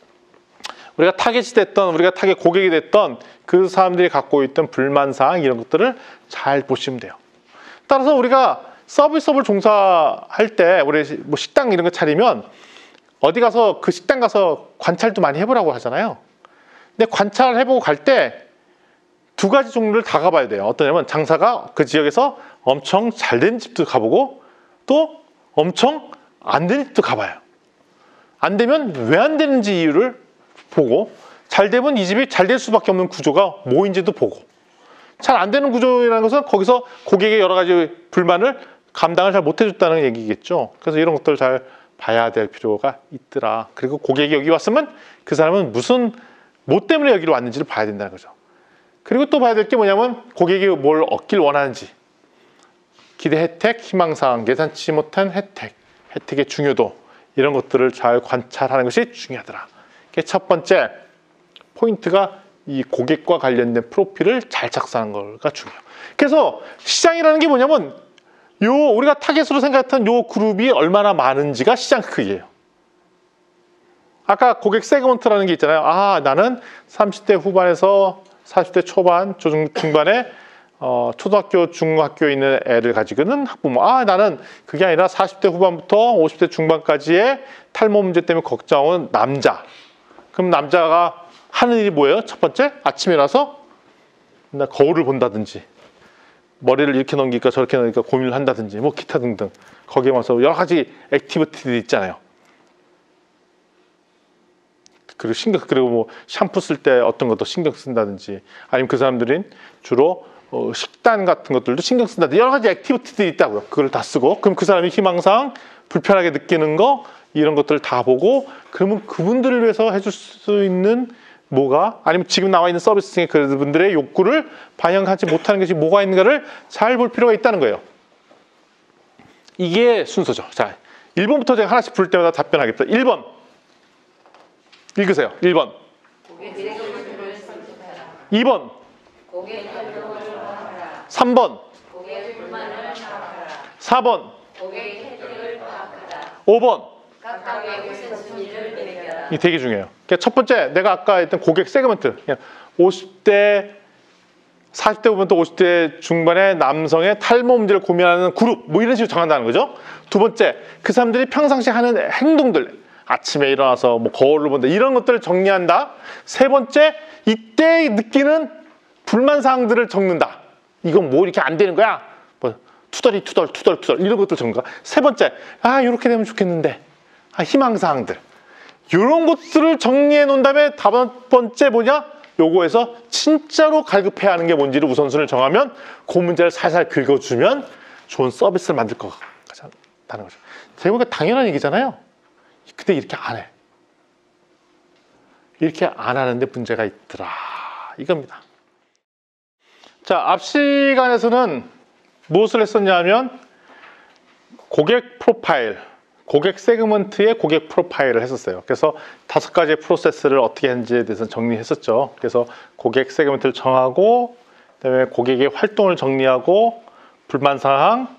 Speaker 1: 우리가 타겟이 됐던, 우리가 타겟 고객이 됐던 그 사람들이 갖고 있던 불만사항 이런 것들을 잘 보시면 돼요. 따라서 우리가 서비스업을 종사할 때 우리 뭐 식당 이런 거 차리면 어디 가서 그 식당 가서 관찰도 많이 해보라고 하잖아요. 근데 관찰을 해보고 갈 때 두 가지 종류를 다 가봐야 돼요. 어떠냐면 장사가 그 지역에서 엄청 잘 된 집도 가보고 또 엄청 안 된 집도 가봐요. 안 되면 왜 안 되는지 이유를 보고 잘 되면 이 집이 잘 될 수밖에 없는 구조가 뭐인지도 보고 잘 안 되는 구조라는 것은 거기서 고객의 여러 가지 불만을 감당을 잘 못해줬다는 얘기겠죠. 그래서 이런 것들을 잘 봐야 될 필요가 있더라. 그리고 고객이 여기 왔으면 그 사람은 무슨 뭐 때문에 여기로 왔는지를 봐야 된다는 거죠. 그리고 또 봐야 될 게 뭐냐면 고객이 뭘 얻길 원하는지 기대 혜택, 희망사항, 예상치 못한 혜택, 혜택의 중요도 이런 것들을 잘 관찰하는 것이 중요하더라. 첫 번째 포인트가 이 고객과 관련된 프로필을 잘 작성하는 거가 중요해요. 그래서 시장이라는 게 뭐냐면 우리가 타겟으로 생각했던 요 그룹이 얼마나 많은지가 시장 크기예요. 아까 고객 세그먼트라는 게 있잖아요. 나는 30대 후반에서 40대 초반, 중반에 초등학교, 중학교에 있는 애를 가지고는 학부모. 나는 그게 아니라 40대 후반부터 50대 중반까지의 탈모 문제 때문에 걱정은 남자. 그럼 남자가 하는 일이 뭐예요? 첫 번째, 아침에 일어나서 거울을 본다든지 머리를 이렇게 넘기니까 저렇게 넘기니까 고민을 한다든지 뭐 기타 등등 거기에 와서 여러 가지 액티비티들이 있잖아요. 그리고 뭐 샴푸 쓸 때 어떤 것도 신경 쓴다든지 아니면 그 사람들은 주로 식단 같은 것들도 신경 쓴다든지 여러 가지 액티비티들이 있다고요. 그걸 다 쓰고 그럼 그 사람이 희망사항 불편하게 느끼는 거 이런 것들을 다 보고 그러면 그분들을 위해서 해줄 수 있는 뭐가 아니면 지금 나와 있는 서비스 중에 그분들의 욕구를 반영하지 못하는 것이 뭐가 있는가를 잘 볼 필요가 있다는 거예요. 이게 순서죠. 자, 1번부터 제가 하나씩 부를 때마다 답변하겠습니다. 1번 읽으세요. 1번
Speaker 2: 고객 세금을 선택하라.
Speaker 1: 2번
Speaker 2: 고객 활동을 파악하라.
Speaker 1: 3번
Speaker 2: 고객 불만을 파악하라.
Speaker 1: 4번
Speaker 2: 고객 혜택을 파악하라.
Speaker 1: 5번
Speaker 2: 각각의 우선순위를 매겨라.
Speaker 1: 이 되게 중요해요. 그러니까 첫 번째 내가 아까 했던 고객 세그먼트 50대 40대 후반부터 50대 중반의 남성의 탈모 문제를 고민하는 그룹 뭐 이런 식으로 정한다는 거죠. 두 번째 그 사람들이 평상시 하는 행동들 아침에 일어나서 뭐 거울을 본다 이런 것들을 정리한다. 세 번째 이때 느끼는 불만사항들을 적는다. 이건 뭐 이렇게 안 되는 거야. 뭐 투덜 이런 것들 적는다. 세 번째 이렇게 되면 좋겠는데 희망사항들 이런 것들을 정리해 놓은 다음에 다섯 번째 뭐냐? 요거에서 진짜로 갈급해야 하는 게 뭔지를 우선순위를 정하면 그 문제를 살살 긁어주면 좋은 서비스를 만들 것 같다는 거죠. 제가 보니까 당연한 얘기잖아요. 근데 이렇게 안 해. 이렇게 안 하는데 문제가 있더라. 이겁니다. 자, 앞 시간에서는 무엇을 했었냐면 고객 프로파일, 고객 세그먼트의 고객 프로파일을 했었어요. 그래서 5가지의 프로세스를 어떻게 하는지에 대해서 정리했었죠. 그래서 고객 세그먼트를 정하고 그다음에 고객의 활동을 정리하고 불만사항,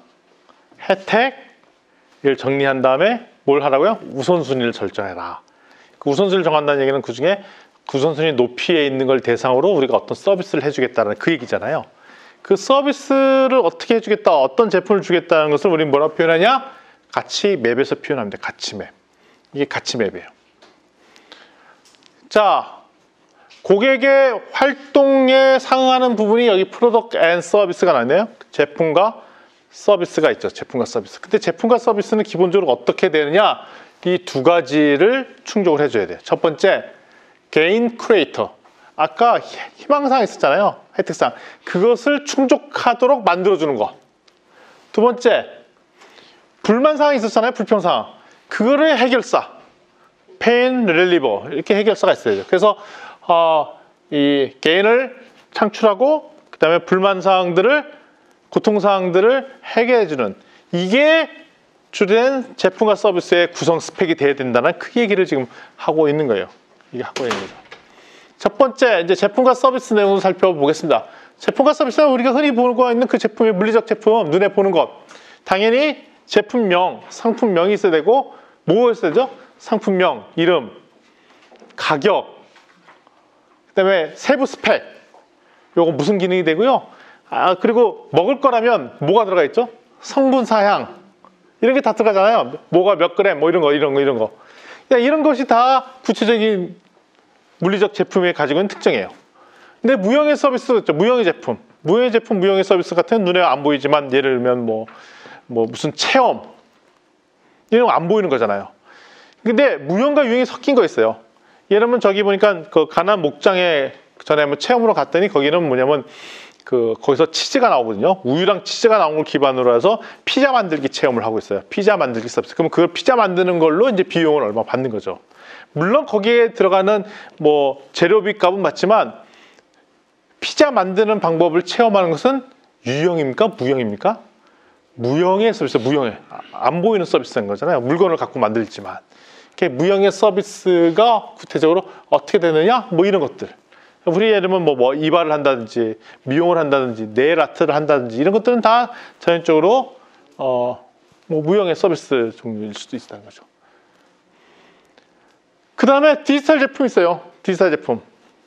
Speaker 1: 혜택을 정리한 다음에 뭘 하라고요? 우선순위를 설정해라. 그 우선순위를 정한다는 얘기는 그중에 우선순위 높이에 있는 걸 대상으로 우리가 어떤 서비스를 해주겠다는 그 얘기잖아요. 그 서비스를 어떻게 해주겠다, 어떤 제품을 주겠다는 것을 우리는 뭐라고 표현하냐? 가치 맵에서 표현합니다. 가치 맵. 이게 가치 맵이에요. 자, 고객의 활동에 상응하는 부분이 여기 프로덕트 앤 서비스가 나네요. 제품과 서비스가 있죠. 제품과 서비스. 근데 제품과 서비스는 기본적으로 어떻게 되느냐? 이 두 가지를 충족을 해줘야 돼요. 첫 번째, 개인 크리에이터. 아까 희망사항 있었잖아요. 혜택사항. 그것을 충족하도록 만들어주는 것. 두 번째, 불만사항이 있었잖아요. 불평사항. 그거를 해결사. 페인 릴리버. 이렇게 해결사가 있어야죠. 그래서 이 개인을 창출하고 그 다음에 불만사항들을 고통사항들을 해결해주는 이게 주된 제품과 서비스의 구성 스펙이 돼야 된다는 그 얘기를 지금 하고 있는 거예요. 이게 하고 있는 거죠. 첫 번째 이제 제품과 서비스 내용을 살펴보겠습니다. 제품과 서비스는 우리가 흔히 보고 있는 그 제품의 물리적 제품, 눈에 보는 것. 당연히 제품명, 상품명이 있어야 되고 뭐가 있어야 되죠? 상품명, 이름, 가격, 그 다음에 세부 스펙. 요거 무슨 기능이 되고요. 그리고 먹을 거라면 뭐가 들어가 있죠? 성분 사양 이런 게 다 들어가잖아요. 뭐가 몇 그램 뭐 이런 거 이런 것이 다 구체적인 물리적 제품이 가지고 있는 특징이에요. 근데 무형의 서비스도 있죠. 무형의 제품, 무형의 서비스 같은 눈에 안 보이지만 예를 들면 뭐 무슨 체험 이런 거 안 보이는 거잖아요. 근데 무형과 유형이 섞인 거 있어요. 예를 들면 저기 보니까 그 가난 목장에 전에 한번 체험으로 갔더니 거기는 뭐냐면 거기서 치즈가 나오거든요. 우유랑 치즈가 나온 걸 기반으로 해서 피자 만들기 체험을 하고 있어요. 피자 만들기 서비스. 그럼 그 피자 만드는 걸로 이제 비용을 얼마 받는 거죠. 물론 거기에 들어가는 뭐 재료비 값은 맞지만 피자 만드는 방법을 체험하는 것은 유형입니까? 무형입니까? 무형의 서비스, 무형의 안 보이는 서비스인 거잖아요. 물건을 갖고 만들지만 이렇게 무형의 서비스가 구체적으로 어떻게 되느냐? 뭐 이런 것들. 우리 예를 들면 뭐 이발을 한다든지 미용을 한다든지 네일 아트를 한다든지 이런 것들은 다 전형적으로 뭐 무형의 서비스 종류일 수도 있다는 거죠. 그 다음에 디지털 제품이 있어요. 디지털 제품.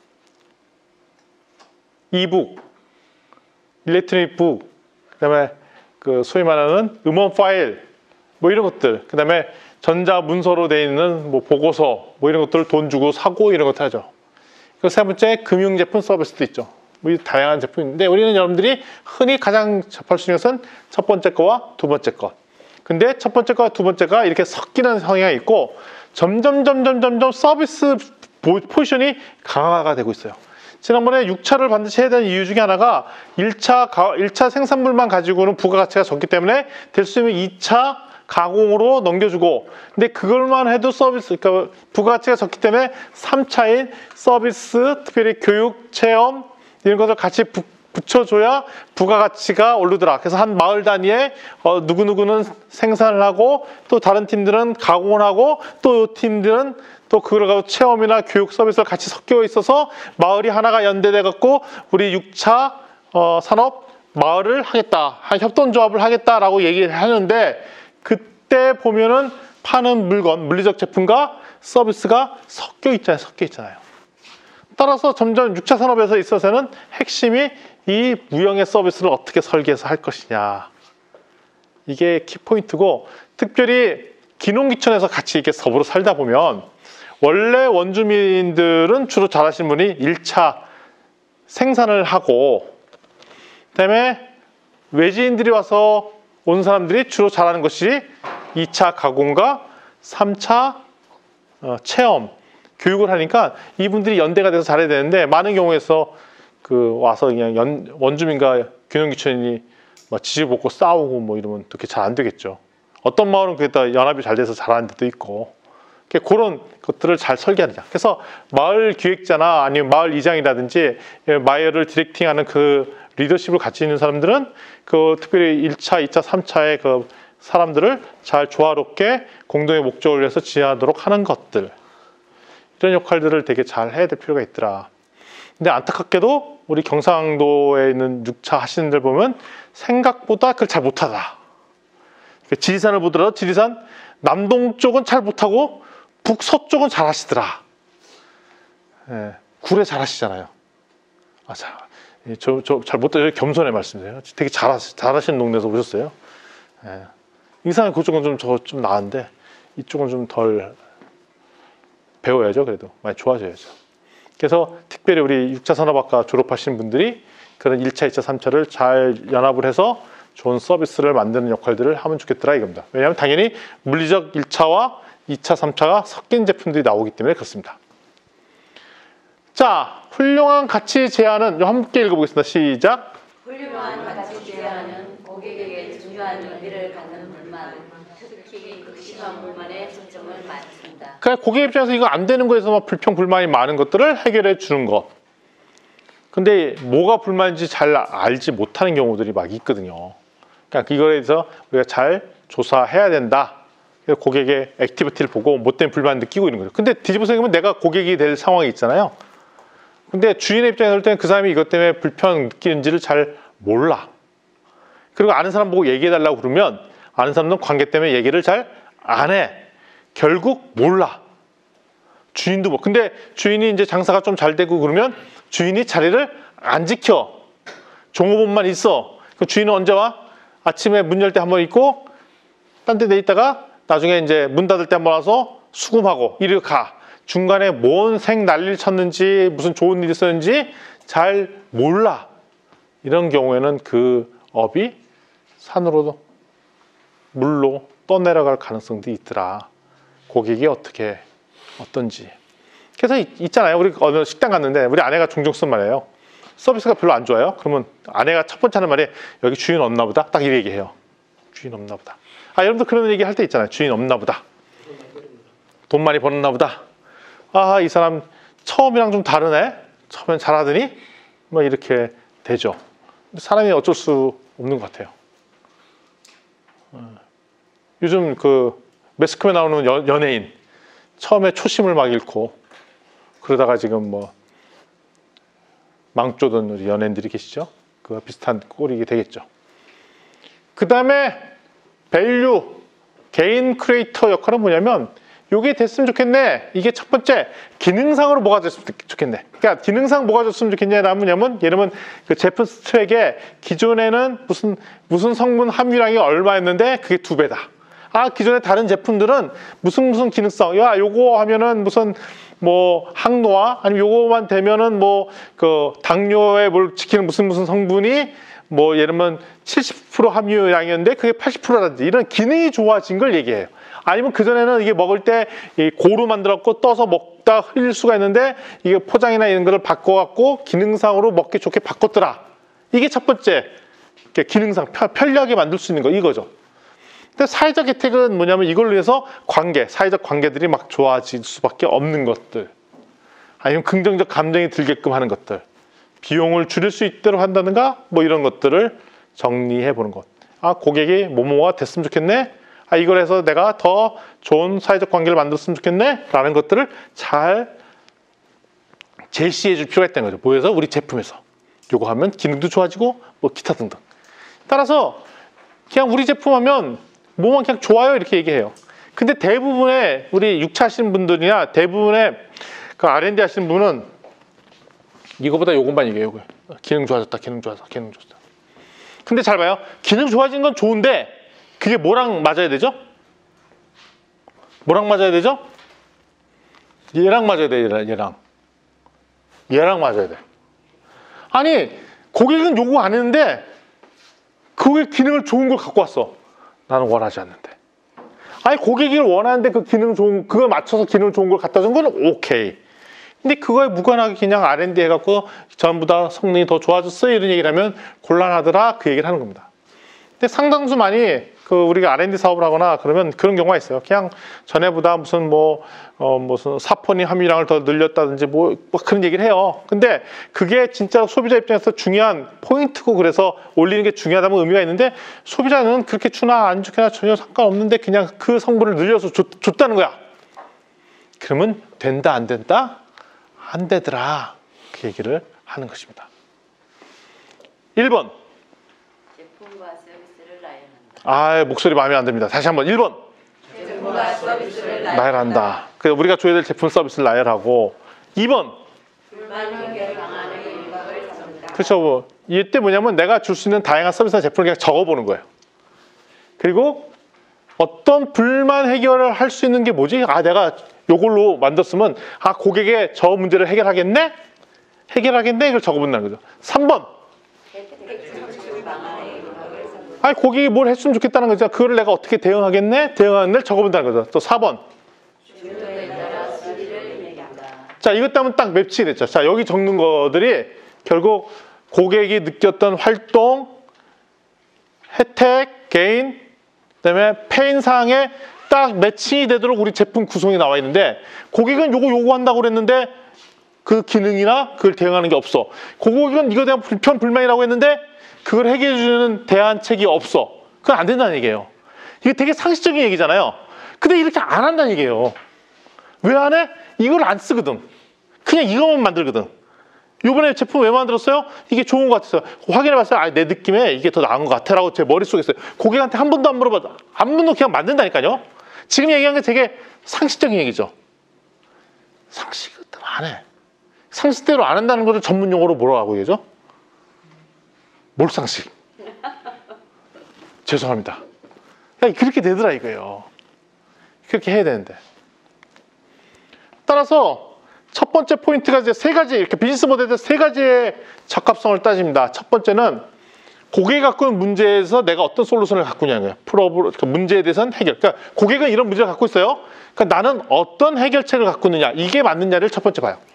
Speaker 1: 이북, 일렉트로닉 북, 그 다음에 그 소위 말하는 음원 파일 뭐 이런 것들, 그 다음에 전자 문서로 되어 있는 뭐 보고서 뭐 이런 것들을 돈 주고 사고 이런 것들 하죠. 그 세 번째 금융제품 서비스도 있죠. 뭐 다양한 제품인데 우리는 여러분들이 흔히 가장 접할 수 있는 것은 첫 번째 거와 두 번째 거. 근데 첫 번째 거와 두 번째가 이렇게 섞이는 성향이 있고 점점 서비스 포지션이 강화가 되고 있어요. 지난번에 6차를 반드시 해야 되는 이유 중에 하나가 1차 생산물만 가지고는 부가가치가 적기 때문에 될 수 있는 2차 가공으로 넘겨주고, 근데 그걸만 해도 서비스, 그러니까 부가가치가 적기 때문에 3차인 서비스, 특별히 교육, 체험 이런 것을 같이 붙여줘야 부가가치가 오르더라. 그래서 한 마을 단위에 누구누구는 생산을 하고 또 다른 팀들은 가공을 하고 또 이 팀들은 또 그걸 가지고 체험이나 교육 서비스가 같이 섞여 있어서 마을이 하나가 연대돼 갖고 우리 6차 산업 마을을 하겠다, 협동조합을 하겠다라고 얘기를 하는데, 그때 보면은 파는 물건, 물리적 제품과 서비스가 섞여 있잖아요. 따라서 점점 6차 산업에서 있어서는 핵심이 이 무형의 서비스를 어떻게 설계해서 할 것이냐. 이게 키포인트고, 특별히 기농기촌에서 같이 이렇게 서부로 살다 보면 원래 원주민들은 주로 잘하시는 분이 1차 생산을 하고, 그다음에 외지인들이 와서 온 사람들이 주로 잘하는 것이 2차 가공과 3차 체험, 교육을 하니까 이분들이 연대가 돼서 잘해야 되는데, 많은 경우에서 와서 그냥 원주민과 균형기촌이 지지볶고 싸우고 뭐 이러면 그렇게 잘 안 되겠죠. 어떤 마을은 그게 다 연합이 잘 돼서 잘하는 데도 있고, 그런 것들을 잘 설계하느냐. 그래서 마을 기획자나 아니면 마을 이장이라든지 마을을 디렉팅하는 그 리더십을 갖고 있는 사람들은 특별히 1차, 2차, 3차의 그 사람들을 잘 조화롭게 공동의 목적을 위해서 지휘하도록 하는 것들, 이런 역할들을 되게 잘 해야 될 필요가 있더라. 근데 안타깝게도 우리 경상도에 있는 6차 하시는 들 보면 생각보다 그걸 잘 못하다. 지리산을 보더라도 지리산 남동쪽은 잘 못하고 북서쪽은 잘 하시더라. 예, 구례 잘 하시잖아요. 잘 못해요. 겸손의 말씀이세요. 되게 잘하시는 동네에서 오셨어요. 예. 이상하게 그쪽은 좀 나은데 이쪽은 좀 덜 배워야죠. 그래도 많이 좋아져야죠. 그래서 특별히 우리 6차 산업학과 졸업하신 분들이 그런 1차, 2차, 3차를 잘 연합을 해서 좋은 서비스를 만드는 역할들을 하면 좋겠더라 이겁니다. 왜냐하면 당연히 물리적 1차와 2차, 3차가 섞인 제품들이 나오기 때문에 그렇습니다. 자, 훌륭한 가치 제안은 함께 읽어보겠습니다. 시작.
Speaker 2: 훌륭한 가치 제안은 고객에게 중요한 의미를 갖는 불만, 특히 극심한 불만에 초점을 맞춘다.
Speaker 1: 그러니까 고객 입장에서 이거 안 되는 거에서 막 불평, 불만이 많은 것들을 해결해 주는 것. 근데 뭐가 불만인지 잘 알지 못하는 경우들이 막 있거든요. 그러니까 이거에 대해서 우리가 잘 조사해야 된다. 그래서 고객의 액티비티를 보고 뭐 때문에 불만을 느끼고 있는 거죠. 근데 뒤집어 생각하면 내가 고객이 될 상황이 있잖아요. 근데 주인의 입장에서 볼 때는 그 사람이 이것 때문에 불편 느끼는지를 잘 몰라. 그리고 아는 사람 보고 얘기해달라고 그러면 아는 사람은 관계 때문에 얘기를 잘 안 해. 결국 몰라. 주인도 뭐. 근데 주인이 이제 장사가 좀 잘 되고 그러면 주인이 자리를 안 지켜. 종업원만 있어. 그 주인은 언제 와? 아침에 문 열 때 한번 있고 딴 데 내 있다가 나중에 이제 문 닫을 때 한번 와서 수금하고 이리 가. 중간에 뭔 생 난리를 쳤는지 무슨 좋은 일이 있었는지 잘 몰라. 이런 경우에는 그 업이 산으로 물로 떠내려갈 가능성도 있더라. 고객이 어떤지. 그래서 있잖아요. 우리 어느 식당 갔는데 우리 아내가 종종 쓴 말이에요. 서비스가 별로 안 좋아요. 그러면 아내가 첫 번째 하는 말이 여기 주인 없나 보다. 딱 이 얘기해요. 주인 없나 보다. 여러분도 그런 얘기 할 때 있잖아요. 주인 없나 보다. 돈 많이 벌었나 보다. 이 사람 처음이랑 좀 다르네. 처음엔 잘하더니 뭐 이렇게 되죠. 사람이 어쩔 수 없는 것 같아요. 요즘 매스컴에 나오는 연예인 처음에 초심을 막 잃고 그러다가 지금 뭐 망조던 우리 연예인들이 계시죠. 그와 비슷한 꼴이 되겠죠. 그 다음에 밸류, 개인 크리에이터 역할은 뭐냐면 이게 됐으면 좋겠네. 이게 첫 번째 기능상으로 뭐가 됐으면 좋겠네. 그러니까 기능상 뭐가 됐으면 좋겠냐라면 예를 들면 그 제품 스펙에 기존에는 무슨 성분 함유량이 얼마였는데 그게 2배다. 기존에 다른 제품들은 무슨 기능성, 요거 하면은 무슨 뭐 항노화 아니면 요거만 되면은 뭐 그 당뇨에 뭘 지키는 무슨 성분이 뭐 예를 들면 70% 함유량이었는데 그게 80%라든지 이런 기능이 좋아진 걸 얘기해요. 아니면 그전에는 이게 먹을 때 고루 만들었고 떠서 먹다 흘릴 수가 있는데 이게 포장이나 이런 거를 바꿔갖고 기능상으로 먹기 좋게 바꿨더라. 이게 첫 번째 기능상 편리하게 만들 수 있는 거 이거죠. 근데 사회적 혜택은 뭐냐면 이걸로 인해서 사회적 관계들이 막 좋아질 수밖에 없는 것들. 아니면 긍정적 감정이 들게끔 하는 것들. 비용을 줄일 수 있도록 한다든가 뭐 이런 것들을 정리해 보는 것. 아, 고객이 뭐뭐가 됐으면 좋겠네. 아, 이걸 해서 내가 더 좋은 사회적 관계를 만들었으면 좋겠네. 라는 것들을 잘 제시해 줄 필요가 있다는 거죠. 보여서 우리 제품에서. 요거 하면 기능도 좋아지고 뭐 기타 등등. 따라서 그냥 우리 제품 하면 뭐만 그냥 좋아요 이렇게 얘기해요. 근데 대부분의 우리 6차 하시는 분들이나 대부분의 그 R&D 하시는 분은 이거보다 요것만 얘기해요. 기능 좋아졌다, 기능 좋아졌다, 기능 좋아졌다. 근데 잘 봐요. 기능 좋아진 건 좋은데 그게 뭐랑 맞아야 되죠? 뭐랑 맞아야 되죠? 얘랑 맞아야 돼, 얘랑 맞아야 돼. 아니, 고객은 요구 안 했는데 그게 기능을 좋은 걸 갖고 왔어. 나는 원하지 않는데. 아니, 고객이 원하는데 그 기능 좋은, 그거 맞춰서 기능 좋은 걸 갖다 준 건 오케이. 근데 그거에 무관하게 그냥 R&D 해갖고 전부 다 성능이 더 좋아졌어요. 이런 얘기를 하면 곤란하더라. 그 얘기를 하는 겁니다. 근데 상당수 많이 우리가 R&D 사업을 하거나 그러면 그런 경우가 있어요. 그냥 전에보다 무슨 무슨 사포닌 함유량을 더 늘렸다든지 뭐 그런 얘기를 해요. 근데 그게 진짜 소비자 입장에서 중요한 포인트고 그래서 올리는 게 중요하다면 의미가 있는데 소비자는 그렇게 주나 안 주나 전혀 상관없는데 그냥 그 성분을 늘려서 줬다는 거야. 그러면 된다 안 된다? 안 되더라. 그 얘기를 하는 것입니다. 1번.
Speaker 2: 제품과 서비스를 나열한다.
Speaker 1: 아, 목소리 마음에 안 듭니다. 다시 한번 1번.
Speaker 2: 제품과 서비스를
Speaker 1: 나열한다. 그래서 우리가 줘야 될 제품 서비스를 나열하고 2번.
Speaker 2: 불만 해결 방안의 일각을 잡는다.
Speaker 1: 그렇죠. 이때 뭐냐면 내가 줄 수 있는 다양한 서비스나 제품을 그냥 적어보는 거예요. 그리고 어떤 불만 해결을 할 수 있는 게 뭐지? 아, 내가 요걸로 만들었으면 아, 고객의 저 문제를 해결하겠네? 이걸 적어본다는 거죠. 3번. 아니, 고객이 뭘 했으면 좋겠다는 거죠. 그거를 내가 어떻게 대응하겠네? 대응하는 걸 적어본다는 거죠. 또 4번. 자, 이것 때문에 딱 맵치 됐죠. 자, 여기 적는 것들이 결국 고객이 느꼈던 활동, 혜택, 개인, 그다음에 페인 사항에 딱 매칭이 되도록 우리 제품 구성이 나와 있는데 고객은 요거 요구한다고 그랬는데 그 기능이나 그걸 대응하는 게 없어. 고객은 이거에 대한 불편, 불만이라고 했는데 그걸 해결해 주는 대안책이 없어. 그건 안 된다는 얘기예요. 이게 되게 상식적인 얘기잖아요. 근데 이렇게 안 한다는 얘기예요. 왜 안 해? 이걸 안 쓰거든. 그냥 이것만 만들거든. 요번에 제품 왜 만들었어요? 이게 좋은 것 같았어요. 확인해봤어요. 아, 내 느낌에 이게 더 나은 것 같아 라고 제 머릿속에 있어요. 고객한테 한 번도 안 물어봐도 한 번도 그냥 만든다니까요. 지금 얘기한 게 되게 상식적인 얘기죠. 상식대로 안 해. 상식대로 안 한다는 것을 전문 용어로 뭐라고 얘기하죠? 몰상식. 죄송합니다. 그렇게 되더라 이거예요. 그렇게 해야 되는데. 따라서 첫 번째 포인트가 이제 세 가지, 이렇게 비즈니스 모델에서 세 가지의 적합성을 따집니다. 첫 번째는 고객이 갖고 있는 문제에서 내가 어떤 솔루션을 갖고 있냐는 거예요. 그 문제에 대해서는 해결. 그러니까 고객은 이런 문제를 갖고 있어요. 그러니까 나는 어떤 해결책을 갖고 있느냐, 이게 맞느냐를 첫 번째 봐요.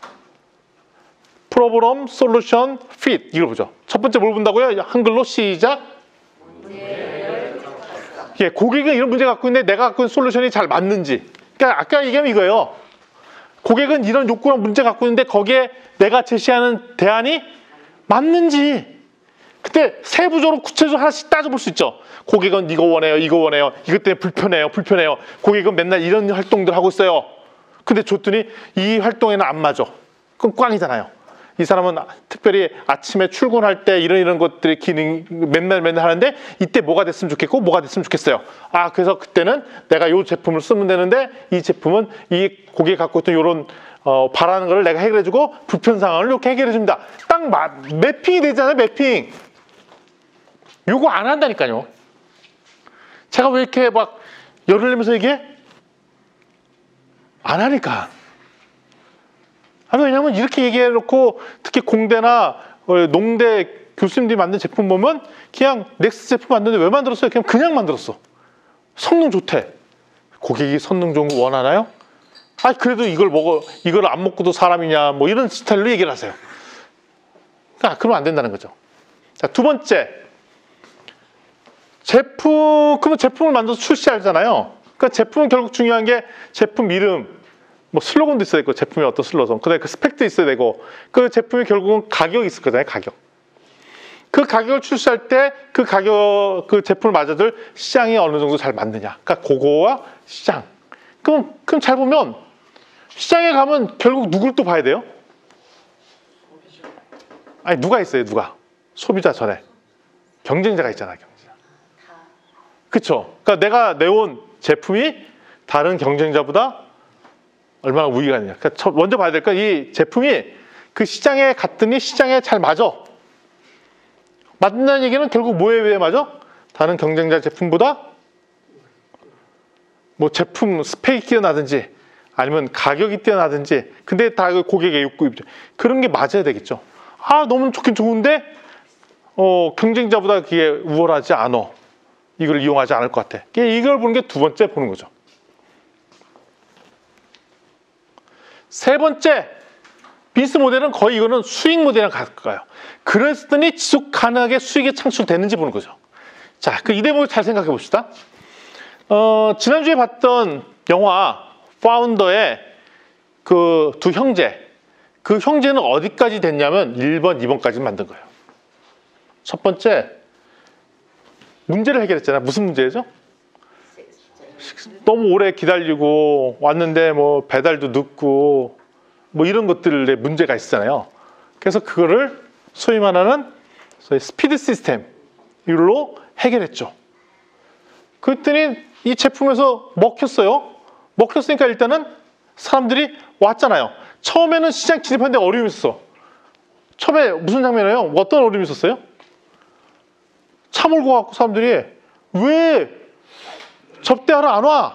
Speaker 1: 프로블럼, 솔루션, 핏 이걸 보죠. 첫 번째 뭘 본다고요? 한글로 시작. 예, 고객은 이런 문제 갖고 있는데 내가 갖고 있는 솔루션이 잘 맞는지. 그러니까 아까 얘기하면 이거예요. 고객은 이런 욕구랑 문제 갖고 있는데 거기에 내가 제시하는 대안이 맞는지. 그때 세부적으로 구체적으로 하나씩 따져볼 수 있죠. 고객은 이거 원해요, 이거 원해요. 이것 때문에 불편해요. 고객은 맨날 이런 활동들 하고 있어요. 근데 줬더니 이 활동에는 안 맞아. 그럼 꽝이잖아요. 이 사람은 특별히 아침에 출근할 때 이런 것들의 기능 맨날 하는데 이때 뭐가 됐으면 좋겠고 뭐가 됐으면 좋겠어요. 아, 그래서 그때는 내가 이 제품을 쓰면 되는데 이 제품은 이 고객이 갖고 있던 이런 바라는 거를 내가 해결해주고 불편 상황을 이렇게 해결해줍니다. 딱 매핑이 되잖아요. 매핑. 요거 안 한다니까요. 제가 왜 이렇게 막 열을 내면서 얘기해? 안 하니까. 왜냐하면 이렇게 얘기해놓고 특히 공대나 농대 교수님들이 만든 제품 보면 그냥 넥스 제품 만드는데 왜 만들었어요? 그냥 만들었어. 성능 좋대. 고객이 성능 좋은 거 원하나요? 그래도 이걸 안 먹고도 사람이냐, 뭐 이런 스타일로 얘기를 하세요. 그러면 안 된다는 거죠. 자, 두 번째. 그러면 제품을 만들어서 출시하잖아요. 그러니까 제품은 결국 중요한 게 제품 이름, 뭐 슬로건도 있어야 되고, 제품이 어떤 슬로건, 그다음에 그 스펙도 있어야 되고, 그 제품이 결국은 가격이 있을 거잖아요, 가격. 그 가격을 출시할 때 그 제품을 맞아줄 시장이 어느 정도 잘 맞느냐. 그러니까 그거와 시장. 그럼 잘 보면 시장에 가면 결국 누굴 또 봐야 돼요? 누가 있어요, 누가? 소비자 전에. 경쟁자가 있잖아, 경쟁자. 그쵸? 그러니까 내가 내온 제품이 다른 경쟁자보다 얼마나 우위가 있느냐. 그러니까 먼저 봐야 될까? 이 제품이 그 시장에 갔더니 시장에 잘 맞아. 맞는다는 얘기는 결국 뭐에 의해 맞아? 다른 경쟁자 제품보다 뭐 제품 스펙이 뛰어나든지 아니면 가격이 뛰어나든지 근데 다 고객의 욕구 그런 게 맞아야 되겠죠. 너무 좋긴 좋은데 경쟁자보다 그게 우월하지 않아. 이걸 이용하지 않을 것 같아. 이걸 보는 게 두 번째 보는 거죠. 세 번째, 비즈니스 모델은 거의 이거는 수익 모델이랑 가까워요. 그랬더니 지속 가능하게 수익이 창출되는지 보는 거죠. 자, 이 대목을 잘 생각해 봅시다. 지난주에 봤던 영화 파운더의 그 두 형제, 그 형제는 어디까지 됐냐면 1번, 2번까지 만든 거예요. 첫 번째, 문제를 해결했잖아요. 무슨 문제죠? 너무 오래 기다리고 왔는데 뭐 배달도 늦고 뭐 이런 것들에 문제가 있잖아요. 그래서 그거를 소위 말하는 스피드 시스템 이걸로 해결했죠. 그랬더니 이 제품에서 먹혔어요. 먹혔으니까 일단은 사람들이 왔잖아요. 처음에는 시장 진입하는데 어려움이 있었어. 처음에 무슨 장면이에요? 어떤 어려움이 있었어요? 차 몰고 갖고 사람들이 왜 접대하러 안 와?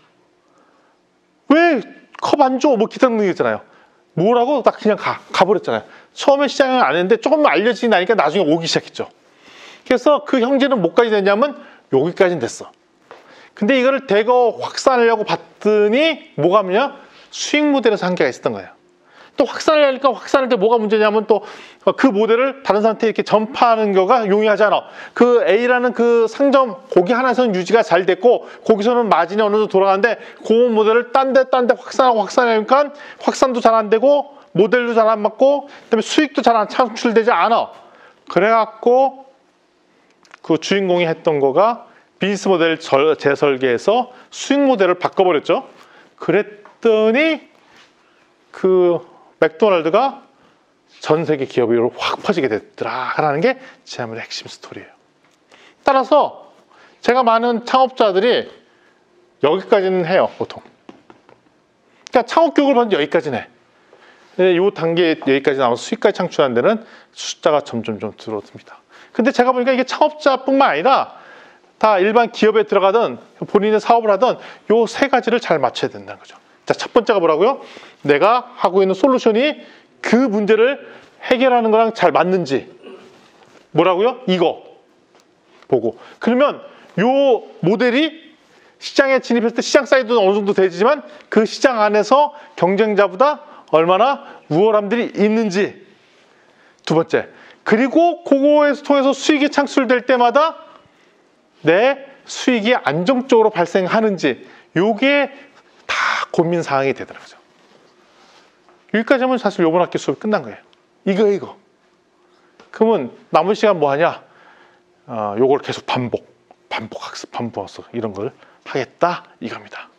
Speaker 1: 왜 컵 안 줘? 뭐 기타 등등 있잖아요. 뭐라고? 딱 그냥 가버렸잖아요. 처음에 시장은 안 했는데 조금 알려지고 나니까 나중에 오기 시작했죠. 그래서 그 형제는 뭐까지 됐냐면 여기까지는 됐어. 근데 이거를 대거 확산하려고 봤더니 뭐가 뭐냐? 수익 모델에서 한계가 있었던 거예요. 또 확산을 하니까 확산할 때 뭐가 문제냐면 또 그 모델을 다른 사람한테 이렇게 전파하는 거가 용이하지 않아. 그 A라는 그 상점 거기 하나에서는 유지가 잘 됐고 거기서는 마진이 어느 정도 돌아가는데 그 모델을 딴 데 확산하니까 확산도 잘 안 되고 모델도 잘 안 맞고 그다음에 수익도 잘 안 창출되지 않아. 그래갖고 그 주인공이 했던 거가 비즈니스 모델 재설계해서 수익 모델을 바꿔버렸죠. 그랬더니 그 맥도날드가 전 세계 기업으로 확 퍼지게 됐더라라는 게 지난번의 핵심 스토리예요. 따라서 제가 많은 창업자들이 여기까지는 해요, 보통. 그러니까 창업 교육을 받는 여기까지는 해. 이 단계 여기까지 나와서 수익까지 창출하는 데는 숫자가 점점 줄어듭니다. 근데 제가 보니까 이게 창업자뿐만 아니라 다 일반 기업에 들어가든 본인의 사업을 하든 요 세 가지를 잘 맞춰야 된다는 거죠. 자, 첫 번째가 뭐라고요? 내가 하고 있는 솔루션이 그 문제를 해결하는 거랑 잘 맞는지. 뭐라고요? 이거 보고. 그러면 요 모델이 시장에 진입했을 때 시장 사이즈도 어느 정도 되지만 그 시장 안에서 경쟁자보다 얼마나 우월함들이 있는지. 두 번째. 그리고 그거에서 통해서 수익이 창출될 때마다 내 수익이 안정적으로 발생하는지. 요게 다 고민 사항이 되더라고요. 여기까지 하면 사실 요번 학기 수업이 끝난 거예요. 이거. 그러면 남은 시간 뭐 하냐? 요걸 계속 반복 학습, 반복 학습 이런 걸 하겠다 이겁니다.